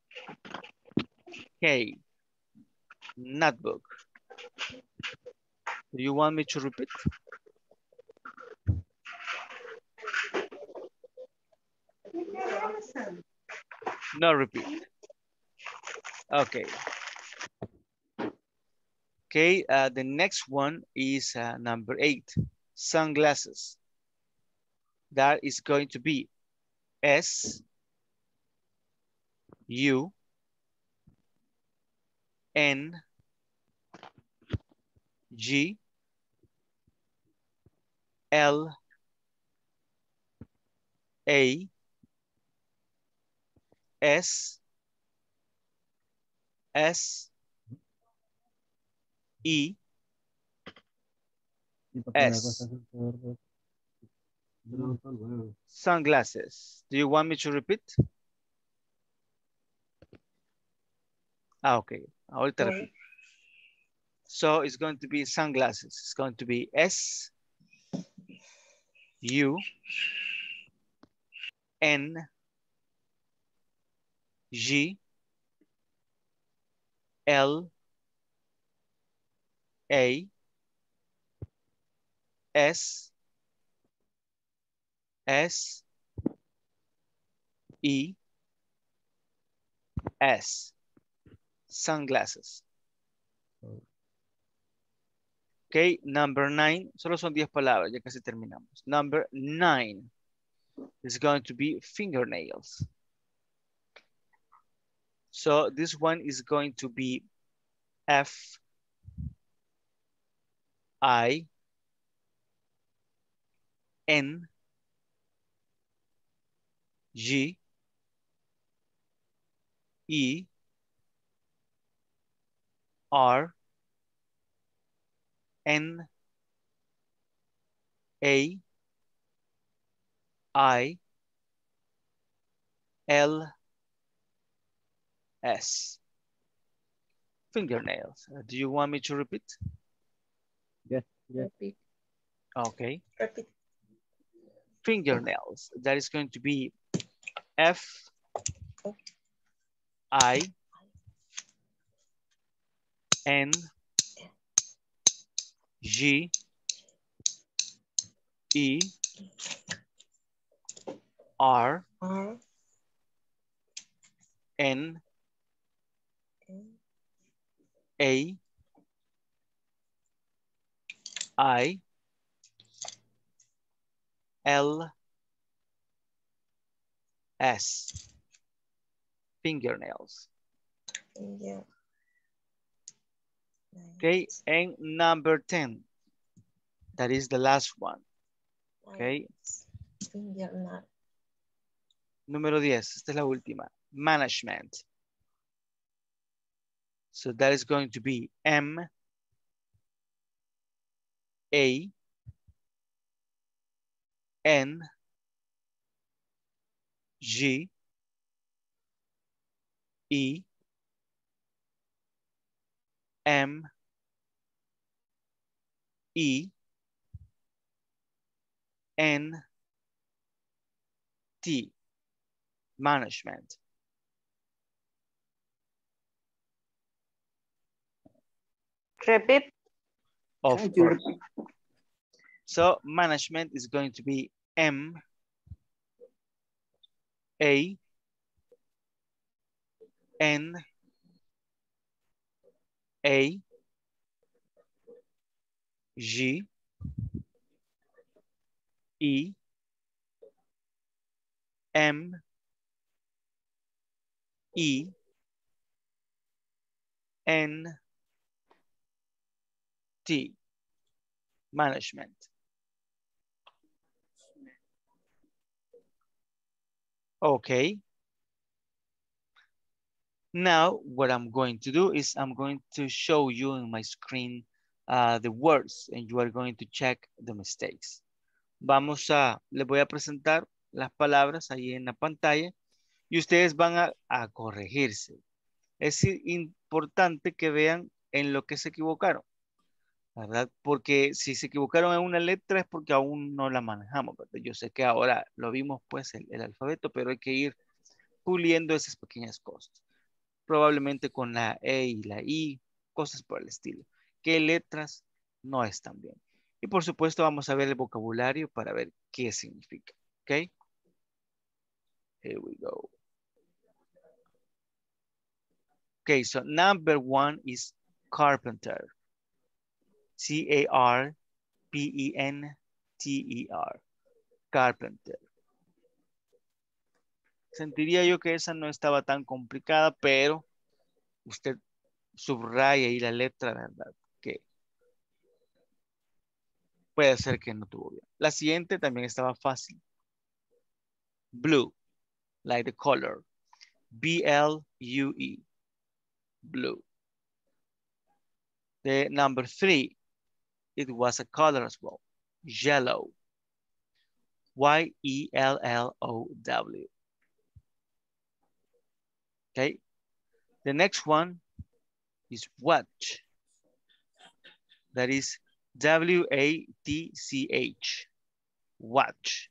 K, notebook. Do you want me to repeat? No repeat. Okay. Okay, the next one is number 8, sunglasses. That is going to be S, U, N, G, L, A, S, S, E, S. Sunglasses. Do you want me to repeat? Okay, ahorita repeat. So it's going to be sunglasses. It's going to be S, U, N, G, L, A, S, S, E, S. Sunglasses. Ok, number 9. Solo son 10 palabras, ya casi terminamos. Number 9 is going to be fingernails. So this one is going to be F, I, N, G, E, R, N, A, I, L, S. Fingernails. Do you want me to repeat? Yes, yes. Repeat. Okay. Repeat. Fingernails. That is going to be F, I, N, G, E, R, N, A, I, L, S. Fingernails. Yeah. Okay, and number 10. That is the last one. Okay. Fingernail. Número 10. Esta es la última. Management. So that is going to be M, A, N, G, E, M, E, N, T. Management. Repeat. Of course. So management is going to be M, A, N, A, G, E, M, E, N, T, management. Okay. Now, what I'm going to do is I'm going to show you in my screen the words and you are going to check the mistakes. Les voy a presentar las palabras ahí en la pantalla y ustedes van a corregirse. Es importante que vean en lo que se equivocaron, ¿verdad? Porque si se equivocaron en una letra es porque aún no la manejamos, ¿verdad? Yo sé que ahora lo vimos pues el alfabeto, pero hay que ir puliendo esas pequeñas cosas. Probablemente con la E y la I, cosas por el estilo. ¿Qué letras no están bien? Y por supuesto vamos a ver el vocabulario para ver qué significa. ¿Ok? Here we go. Okay, so number 1 is carpenter. C-A-R-P-E-N-T-E-R. Carpenter. Sentiría yo que esa no estaba tan complicada, pero usted subraya ahí la letra, ¿verdad? Que puede ser que no tuvo bien. La siguiente también estaba fácil. Blue, like the color. B-L-U-E. Blue. The number 3, it was a color as well. Yellow. Y-E-L-L-O-W. Okay. The next one is watch. That is W-A-T-C-H. Watch.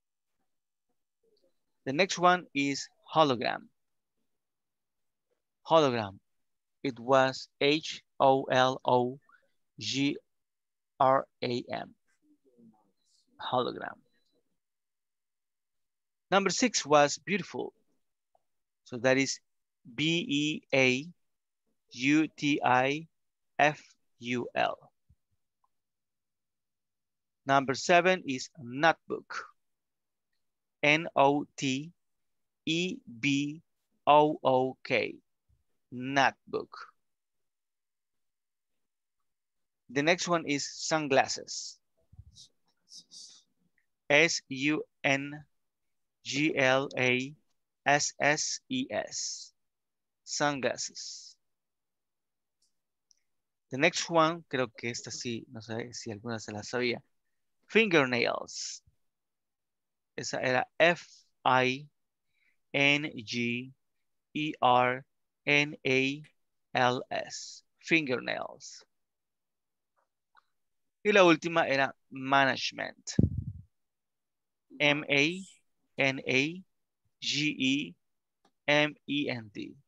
The next one is hologram. Hologram. It was H-O-L-O-G-R-A-M. Hologram. Number 6 was beautiful. So that is B-E-A-U-T-I-F-U-L. Number 7 is notebook. N-O-T-E-B-O-O-K. Notebook. The next one is sunglasses. S-U-N-G-L-A-S-S-E-S. Sunglasses. The next one, creo que esta sí, no sé si alguna se la sabía. Fingernails. Esa era F-I-N-G-E-R-N-A-L-S. Fingernails. Y la última era management. M-A-N-A-G-E-M-E-N-T.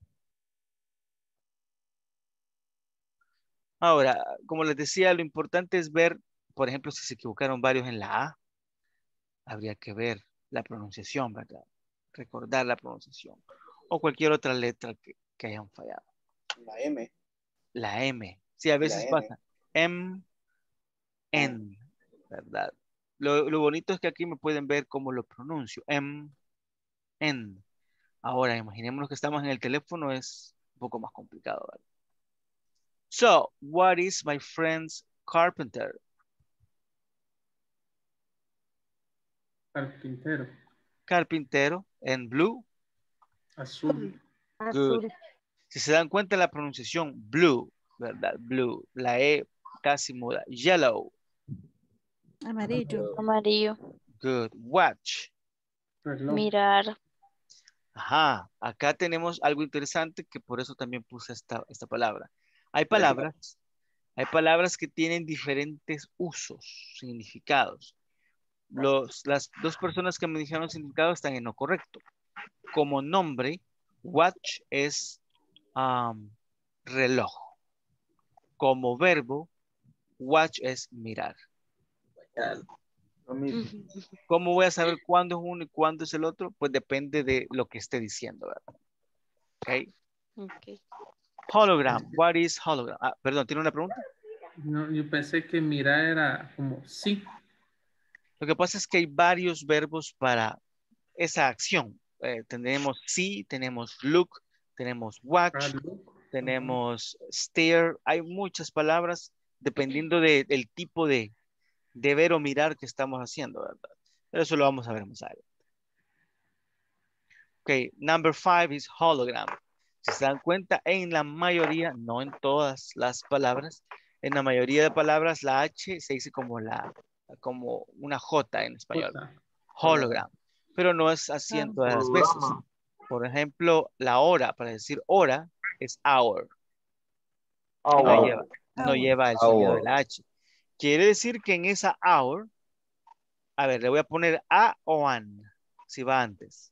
Ahora, como les decía, lo importante es ver, por ejemplo, si se equivocaron varios en la A, habría que ver la pronunciación, ¿verdad? Recordar la pronunciación. O cualquier otra letra que hayan fallado. La M. La M. Sí, a veces La N. pasa. M-N, ¿verdad? Lo bonito es que aquí me pueden ver cómo lo pronuncio. M-N. Ahora, imaginémonos que estamos en el teléfono, es un poco más complicado, ¿verdad? So, what is my friend's carpenter? Carpintero. Carpintero en blue. Azul. Good. Si se dan cuenta la pronunciación, blue, ¿verdad? Blue. La E casi muda. Yellow. Amarillo. Amarillo. Good. Watch. Mirar. Ajá. Acá tenemos algo interesante que por eso también puse esta palabra. Hay palabras que tienen diferentes usos, significados. Las dos personas que me dijeron significado están en lo correcto. Como nombre, watch es reloj. Como verbo, watch es mirar. ¿Cómo voy a saber cuándo es uno y cuándo es el otro? Pues depende de lo que esté diciendo, ¿verdad? Okay. Okay. Hologram. What is hologram? Ah, perdón, ¿tiene una pregunta? No, yo pensé que mirar era como sí. Lo que pasa es que hay varios verbos para esa acción. tenemos see, tenemos look, tenemos watch, tenemos stare. Hay muchas palabras dependiendo del tipo de ver o mirar que estamos haciendo, ¿verdad? Pero eso lo vamos a ver más adelante. Ok, number 5 is hologram. Si se dan cuenta, en la mayoría, no en todas las palabras, en la mayoría de palabras la H se dice como una J en español. Hologram. Pero no es así en todas las veces. Por ejemplo, la hora, para decir hora, es hour. No lleva el sonido de la H. Quiere decir que en esa hour, a ver, le voy a poner a o an, si va antes.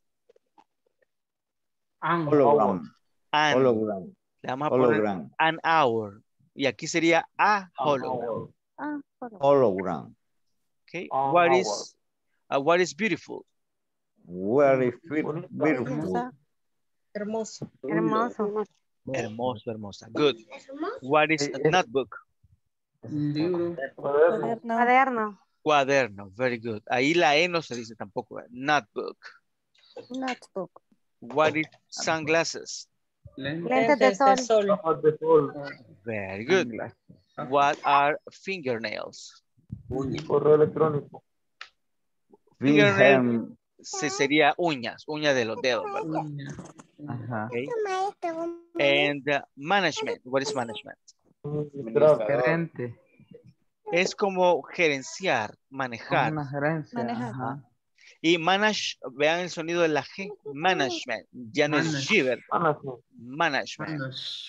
Hologram. Hologram. Le vamos a poner an hour. Y aquí sería a hologram. Hologram. Okay. What is beautiful? Very beautiful. Hermoso. Hermoso. Hermoso, hermosa. Good. What is a notebook? Libro. Cuaderno. Cuaderno. Very good. Ahí la E no se dice tampoco. Notebook. Notebook. What is sunglasses? Lentes de sol. Very good. What are fingernails? Correo electrónico. Fingernail sería uñas de los dedos, ¿verdad? Ajá. Okay. And management. What is management? Gerente. Es como gerenciar, manejar. Una gerencia. Manejar. Ajá. Y manage, vean el sonido de la G. Management. Ya no es G, ¿verdad? Management.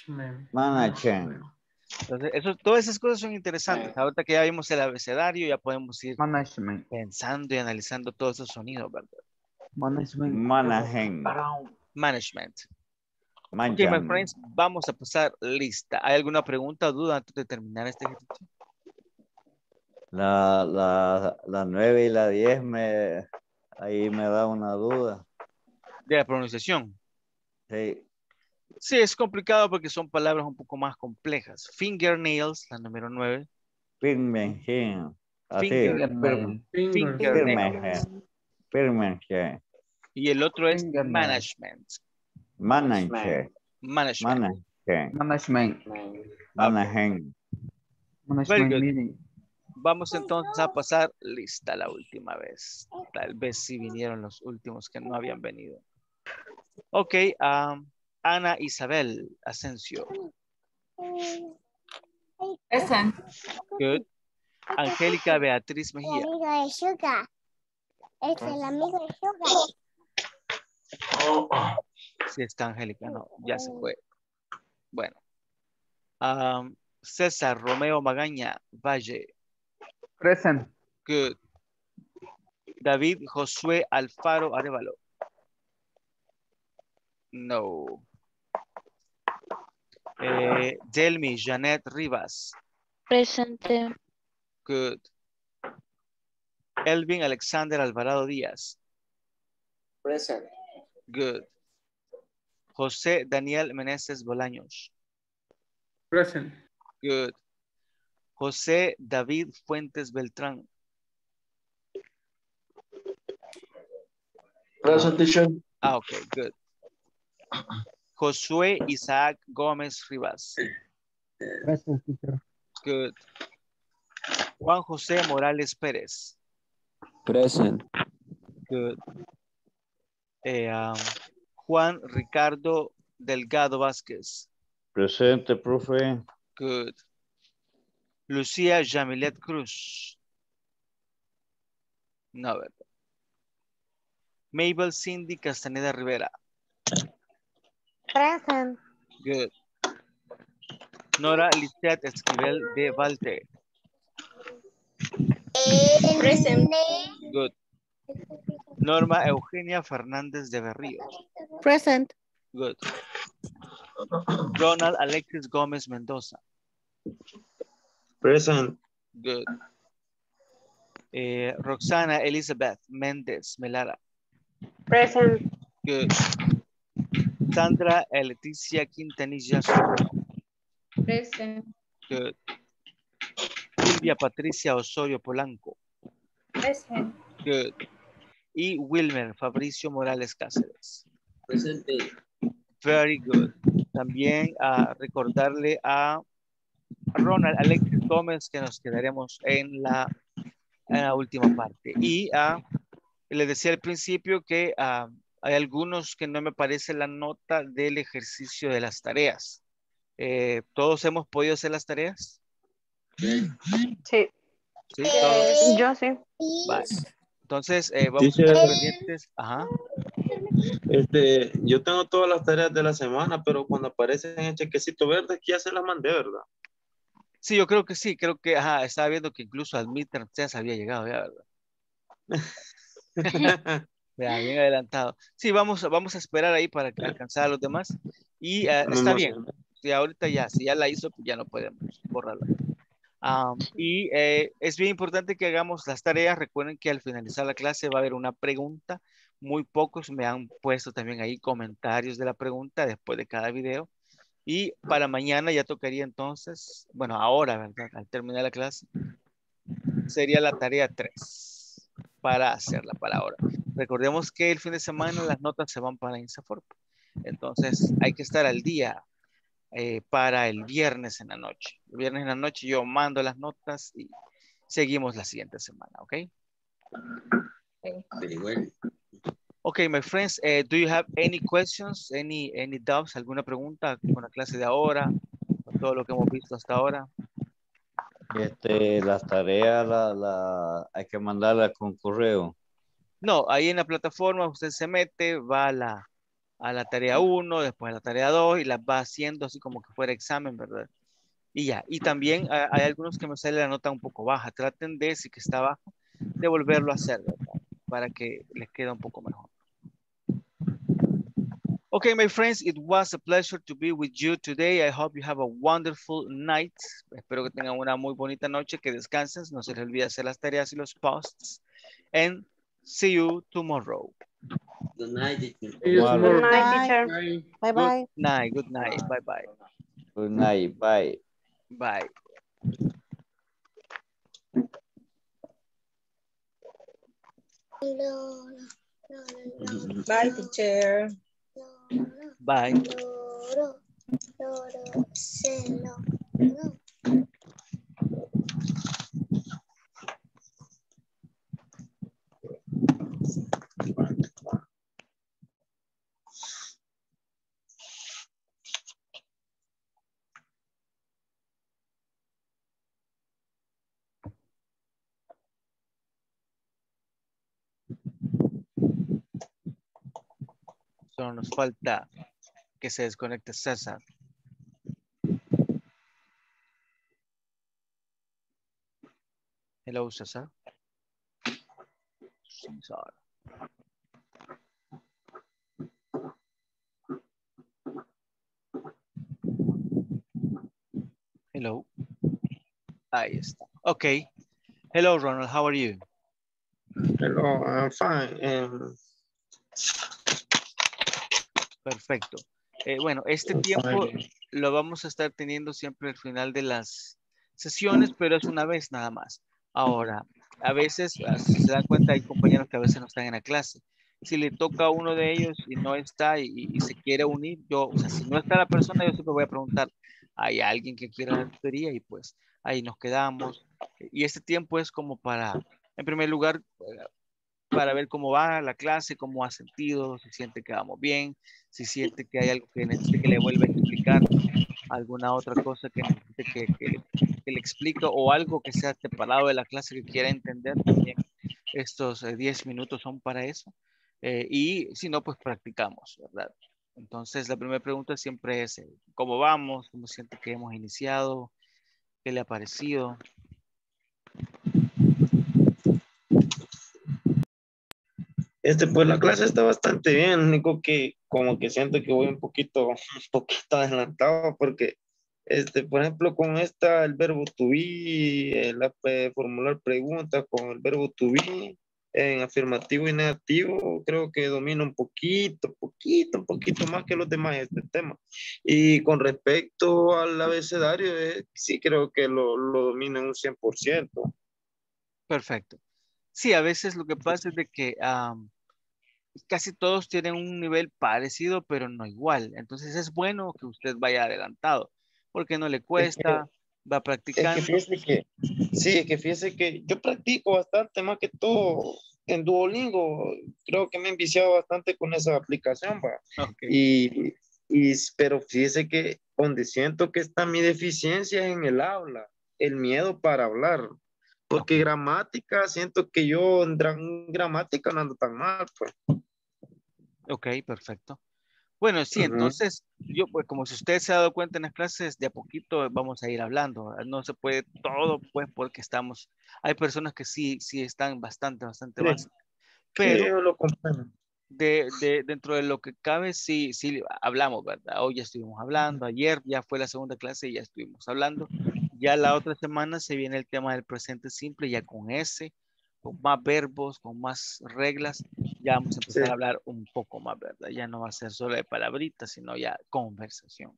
Entonces, todas esas cosas son interesantes. Ahorita que ya vimos el abecedario, ya podemos ir pensando y analizando todos esos sonidos, ¿verdad? Management. Ok, my friends, vamos a pasar lista. ¿Hay alguna pregunta o duda antes de terminar este ejercicio? La 9 y la 10 ahí me da una duda. ¿De la pronunciación? Sí. Sí, es complicado porque son palabras un poco más complejas. Fingernails, la número 9. Fingernail. Fingernail. Y el otro es management. Management. Vamos entonces a pasar lista la última vez. Tal vez si vinieron los últimos que no habían venido. Ok, Ana Isabel Asensio. Present. Good. Angélica Beatriz Mejía. El amigo de Sugar. Es el amigo de Sugar. Sí está Angélica, no, ya se fue. Bueno. César Romeo Magaña Valle. Present. Good. David Josué Alfaro Arevalo. No. Delmi Janet Rivas. Presente. Good. Elvin Alexander Alvarado Díaz. Present. Good. José Daniel Meneses Bolaños. Present. Good. José David Fuentes Beltrán. Present, teacher. Okay, good. Josué Isaac Gómez Rivas. Present, teacher. Good. Juan José Morales Pérez. Present. Good. Juan Ricardo Delgado Vázquez. Presente, profe. Good. Lucía Yamilet Cruz. No, ¿verdad? Mabel Cindy Castaneda Rivera. Present. Good. Nora Lisette Esquivel de Valte. Present. Good. Norma Eugenia Fernández de Berríos. Present. Good. Ronald Alexis Gómez Mendoza. Present. Good. Roxana Elizabeth Méndez Melara. Present. Good. Sandra Leticia Quintanilla Soto. Present. Good. Silvia Patricia Osorio Polanco. Present. Good. Y Wilmer Fabricio Morales Cáceres. Presente. Very good. También recordarle a Ronald Alexis Gómez que nos quedaremos en la última parte. Y les decía al principio que hay algunos que no me parece la nota del ejercicio de las tareas. ¿Todos hemos podido hacer las tareas? Sí. ¿Sí? ¿Todos? Yo sí. Vale. Entonces, vamos a estar pendientes. Ajá. Yo tengo todas las tareas de la semana, pero cuando aparecen en el chequecito verde, aquí ya se las mandé, ¿verdad? Sí, yo creo que sí. Creo que, estaba viendo que incluso al midterm ya se había llegado, ya, ¿verdad? Ya, bien adelantado. Sí, vamos a esperar ahí para alcanzar a los demás. Y está bien. Si ahorita ya, si ya la hizo, pues ya no podemos borrarla. Y es bien importante que hagamos las tareas. Recuerden que al finalizar la clase va a haber una pregunta. Muy pocos me han puesto también ahí comentarios de la pregunta después de cada video. Y para mañana ya tocaría entonces, bueno, ahora, ¿verdad? Al terminar la clase, sería la tarea 3 para hacerla para ahora. Recordemos que el fin de semana las notas se van para INSAFORP. Entonces hay que estar al día para el viernes en la noche. El viernes en la noche yo mando las notas y seguimos la siguiente semana, ¿ok? Very well. Okay, my friends, do you have any questions, any doubts, alguna pregunta con la clase de ahora, con todo lo que hemos visto hasta ahora? Las tareas hay que mandarlas con correo. No, ahí en la plataforma usted se mete, va a la tarea 1, después a la tarea 2 y las va haciendo así como que fuera examen, ¿verdad? Y ya, y también hay algunos que me sale la nota un poco baja. Traten de, si que está baja, de volverlo a hacer, ¿verdad? Para que les quede un poco mejor. Okay, my friends, it was a pleasure to be with you today. I hope you have a wonderful night. Espero que tengan una muy bonita noche, que descansen. No se les olvide hacer las tareas y los posts. And see you tomorrow. Good night, teacher. Good night, teacher. Bye bye. Good night. Bye bye. Good night. Bye. Bye. Bye, teacher. Bye. Solo nos falta que se desconecte César. Hello, César. César. Hello. Ahí está. Okay. Hello, Ronald. How are you? Hello, I'm fine. Perfecto. Bueno, este tiempo lo vamos a estar teniendo siempre al final de las sesiones, pero es una vez nada más. Ahora, a veces, si se dan cuenta, hay compañeros que a veces no están en la clase. Si le toca a uno de ellos y no está y se quiere unir, si no está la persona, yo siempre voy a preguntar, ¿hay alguien que quiera la tutoría? Y pues ahí nos quedamos. Y este tiempo es como para, en primer lugar, para ver cómo va la clase, cómo ha sentido, si siente que vamos bien, si siente que hay algo que necesite que le vuelva a explicar, alguna otra cosa que necesite que le explique o algo que sea separado de la clase que quiera entender también. Estos 10 minutos son para eso. Y si no, pues practicamos, ¿verdad? Entonces, la primera pregunta siempre es, ¿cómo vamos? ¿Cómo siente que hemos iniciado? ¿Qué le ha parecido? Pues la clase está bastante bien, único que como que siento que voy un poquito adelantado porque, por ejemplo, con el verbo to be, formular preguntas con el verbo to be, en afirmativo y negativo, creo que domino un poquito más que los demás este tema. Y con respecto al abecedario, sí creo que lo domino en un 100%. Perfecto. Sí, a veces lo que pasa es de que casi todos tienen un nivel parecido, pero no igual. Entonces es bueno que usted vaya adelantado, porque no le cuesta, va Es que practicando. fíjese que, sí, es que fíjese que yo practico bastante, más que todo en Duolingo. Creo que me he enviciado bastante con esa aplicación, va. Okay. Pero fíjese que donde siento que está mi deficiencia es en el habla, el miedo para hablar. Porque gramática, siento que yo en gramática no ando tan mal, pues. Ok, perfecto. Bueno, sí, entonces, yo, pues como si usted se ha dado cuenta en las clases, de a poquito vamos a ir hablando. No se puede todo, pues, porque hay personas que sí están bastante básicas. Pero Sí, yo lo comprendo. dentro de lo que cabe, sí hablamos, ¿verdad? Hoy ya estuvimos hablando, ayer ya fue la segunda clase y ya estuvimos hablando. Ya la otra semana se viene el tema del presente simple, ya con más verbos, con más reglas, ya vamos a empezar a hablar un poco más, ¿verdad? Ya no va a ser solo de palabritas, sino ya conversación.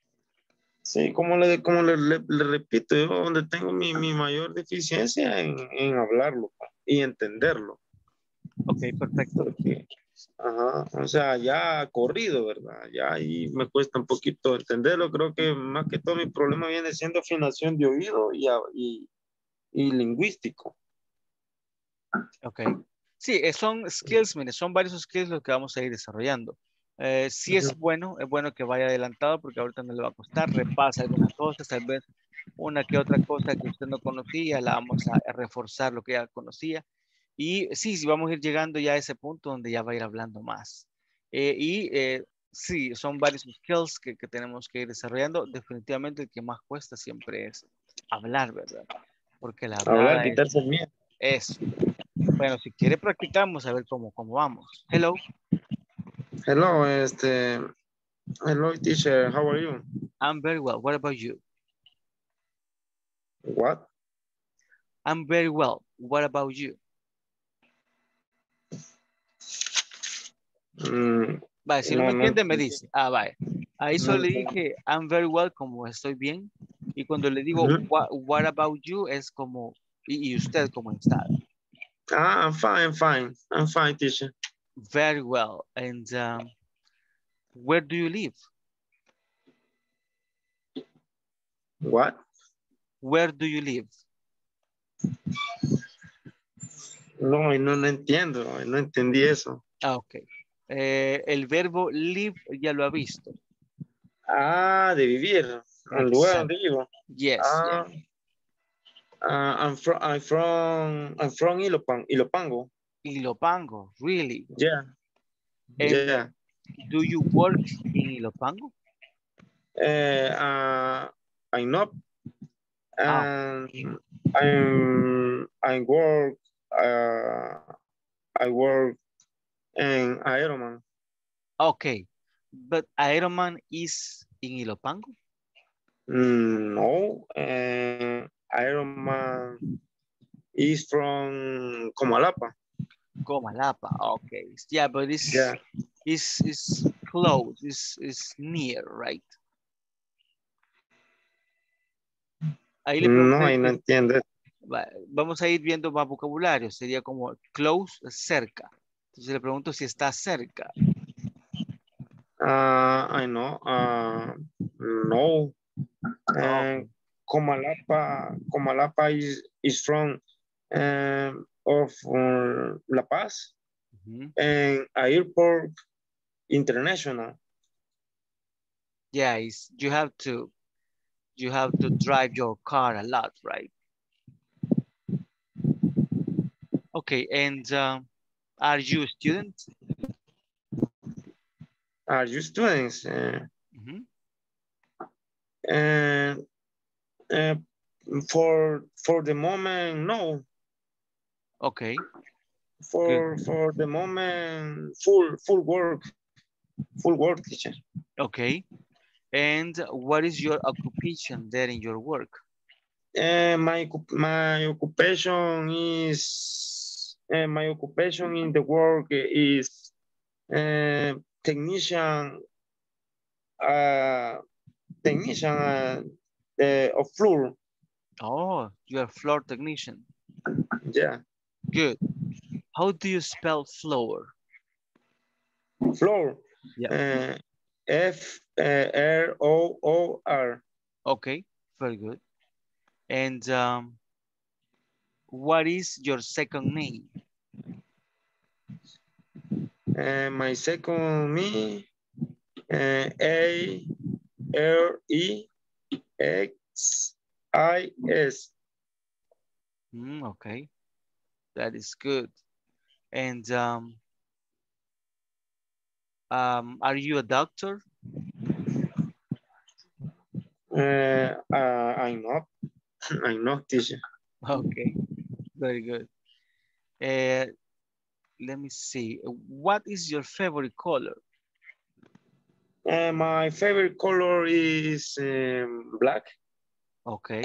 Sí, como le repito, yo donde tengo mi mayor deficiencia en hablarlo y entenderlo. Ok, perfecto. Porque, o sea, ya corrido, ¿verdad? Ya ahí me cuesta un poquito entenderlo. Creo que más que todo mi problema viene siendo afinación de oído y lingüístico. Ok. Sí, son skills, mire, son varios skills los que vamos a ir desarrollando. Sí es bueno que vaya adelantado porque ahorita no le va a costar, repasa algunas cosas, tal vez una que otra cosa que usted no conocía, la vamos a reforzar lo que ya conocía. Y sí, vamos a ir llegando ya a ese punto donde ya va a ir hablando más. Sí, son varios skills que tenemos que ir desarrollando. Definitivamente el que más cuesta siempre es hablar, ¿verdad? Porque la Hablar, hablada quitarse el miedo. es. Bueno, si quiere practicamos a ver cómo vamos. Hello. Hello, hello teacher, how are you? I'm very well. What about you? What? I'm very well. What about you? Vale, si no me entiende me dice. Vale. Ahí solo le dije I'm very well como estoy bien. Y cuando le digo what about you es como y usted cómo está. I'm fine. I'm fine, teacher. Very well. And where do you live? What? Where do you live? No entiendo. No entendí eso. Ok. El verbo live ya lo ha visto. De vivir. El lugar donde vivo. Yes. I'm from Ilopango. Ilopango, really? Yeah. And do you work in Ilopango? I know. I work in Ironman. Okay, but Ironman is in Ilopango? No, Ironman is from Comalapa. Comalapa, okay. Yeah, but it's close, is near, right? Ahí le no, ahí no entiendo. Vamos a ir viendo más vocabulario. Sería como close, cerca. Entonces le pregunto si está cerca. I know. No. Comalapa is from of La Paz and Airport International. Yeah, you have to drive your car a lot, right? Okay, and are you a student? Are you students? For the moment, no. Okay. For the moment, full work, teacher. Okay. And what is your occupation there in your work? My occupation is my occupation in the work is technician of floor. Oh, you're a floor technician. Yeah. Good. How do you spell floor? Floor. Yeah. F-R-O-O-R. Okay, very good. And what is your second name? My second name, A-R-E-X-I-S. Okay, that is good. And are you a doctor? I'm not. I'm not teacher. Okay, very good. Let me see. What is your favorite color? My favorite color is black. Okay.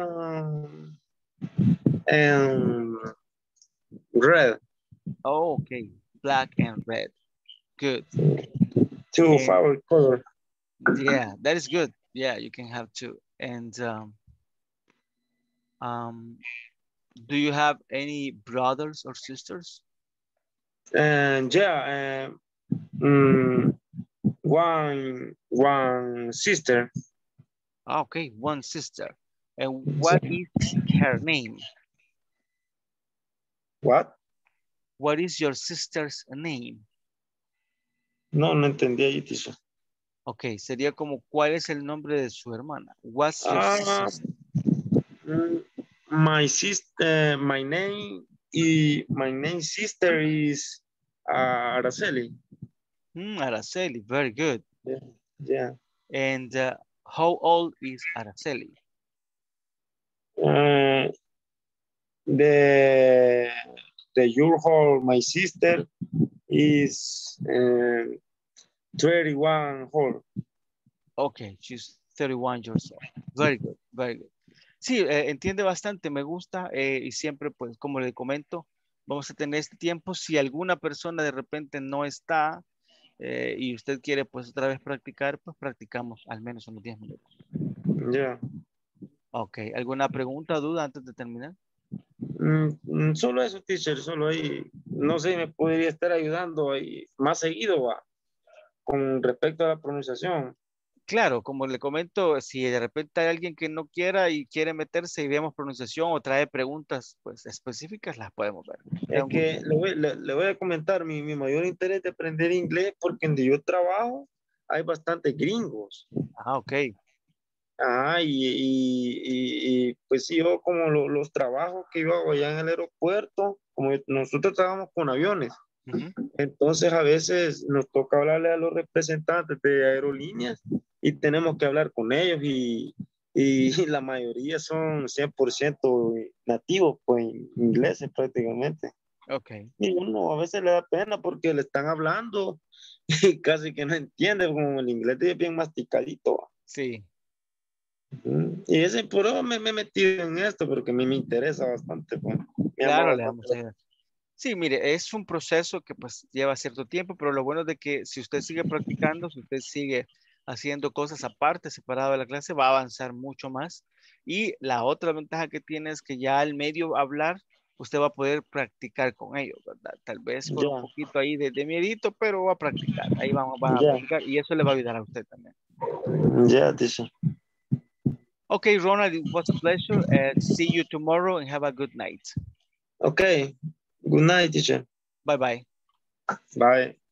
And red. Oh, okay. Black and red. Good. Two favorite color. Yeah, that is good. Yeah, you can have two. And do you have any brothers or sisters? And yeah, one sister. Okay, one sister. And what is her name? What? What is your sister's name? No entendí ahí, teacher. Ok, sería como, ¿cuál es el nombre de su hermana? What's your sister's name? My sister, my name sister is Araceli. Araceli, very good. Yeah. And how old is Araceli? The year old my sister is 31 old. Okay, she's 31 years old. Very good, very good. Sí, entiende bastante, me gusta y siempre, pues, como le comento, vamos a tener este tiempo. Si alguna persona de repente no está y usted quiere, pues, otra vez practicar, pues, practicamos al menos unos 10 minutos. Ya. Ok, ¿alguna pregunta o duda antes de terminar? Solo eso, teacher, solo ahí. No sé, me podría estar ayudando ahí más seguido, con respecto a la pronunciación. Claro, como le comento, si de repente hay alguien que no quiera y quiere meterse y veamos pronunciación o trae preguntas pues específicas, las podemos ver. Es que le voy a comentar, mi mayor interés de aprender inglés porque donde yo trabajo hay bastantes gringos. Ah, ok. Y pues yo como los trabajos que yo hago allá en el aeropuerto, como nosotros trabajamos con aviones, entonces a veces nos toca hablarle a los representantes de aerolíneas y tenemos que hablar con ellos y la mayoría son 100% nativos, pues ingleses prácticamente. Okay. Y uno a veces le da pena porque le están hablando y casi que no entiende, como el inglés es bien masticadito. Sí. Y ese por eso me he metido en esto porque a mí me interesa bastante. Pues, claro, le vamos a ayudar. Sí, mire, es un proceso que pues lleva cierto tiempo, pero lo bueno es de que si usted sigue practicando, si usted sigue haciendo cosas aparte, separado de la clase, va a avanzar mucho más. Y la otra ventaja que tiene es que ya al medio hablar, usted va a poder practicar con ellos, ¿verdad? Tal vez con un poquito ahí de miedito, pero va a practicar. Ahí va a practicar y eso le va a ayudar a usted también. Teacher. Okay, Ronald, it was a pleasure. See you tomorrow and have a good night. Okay. Good night, teacher. Bye-bye. Bye.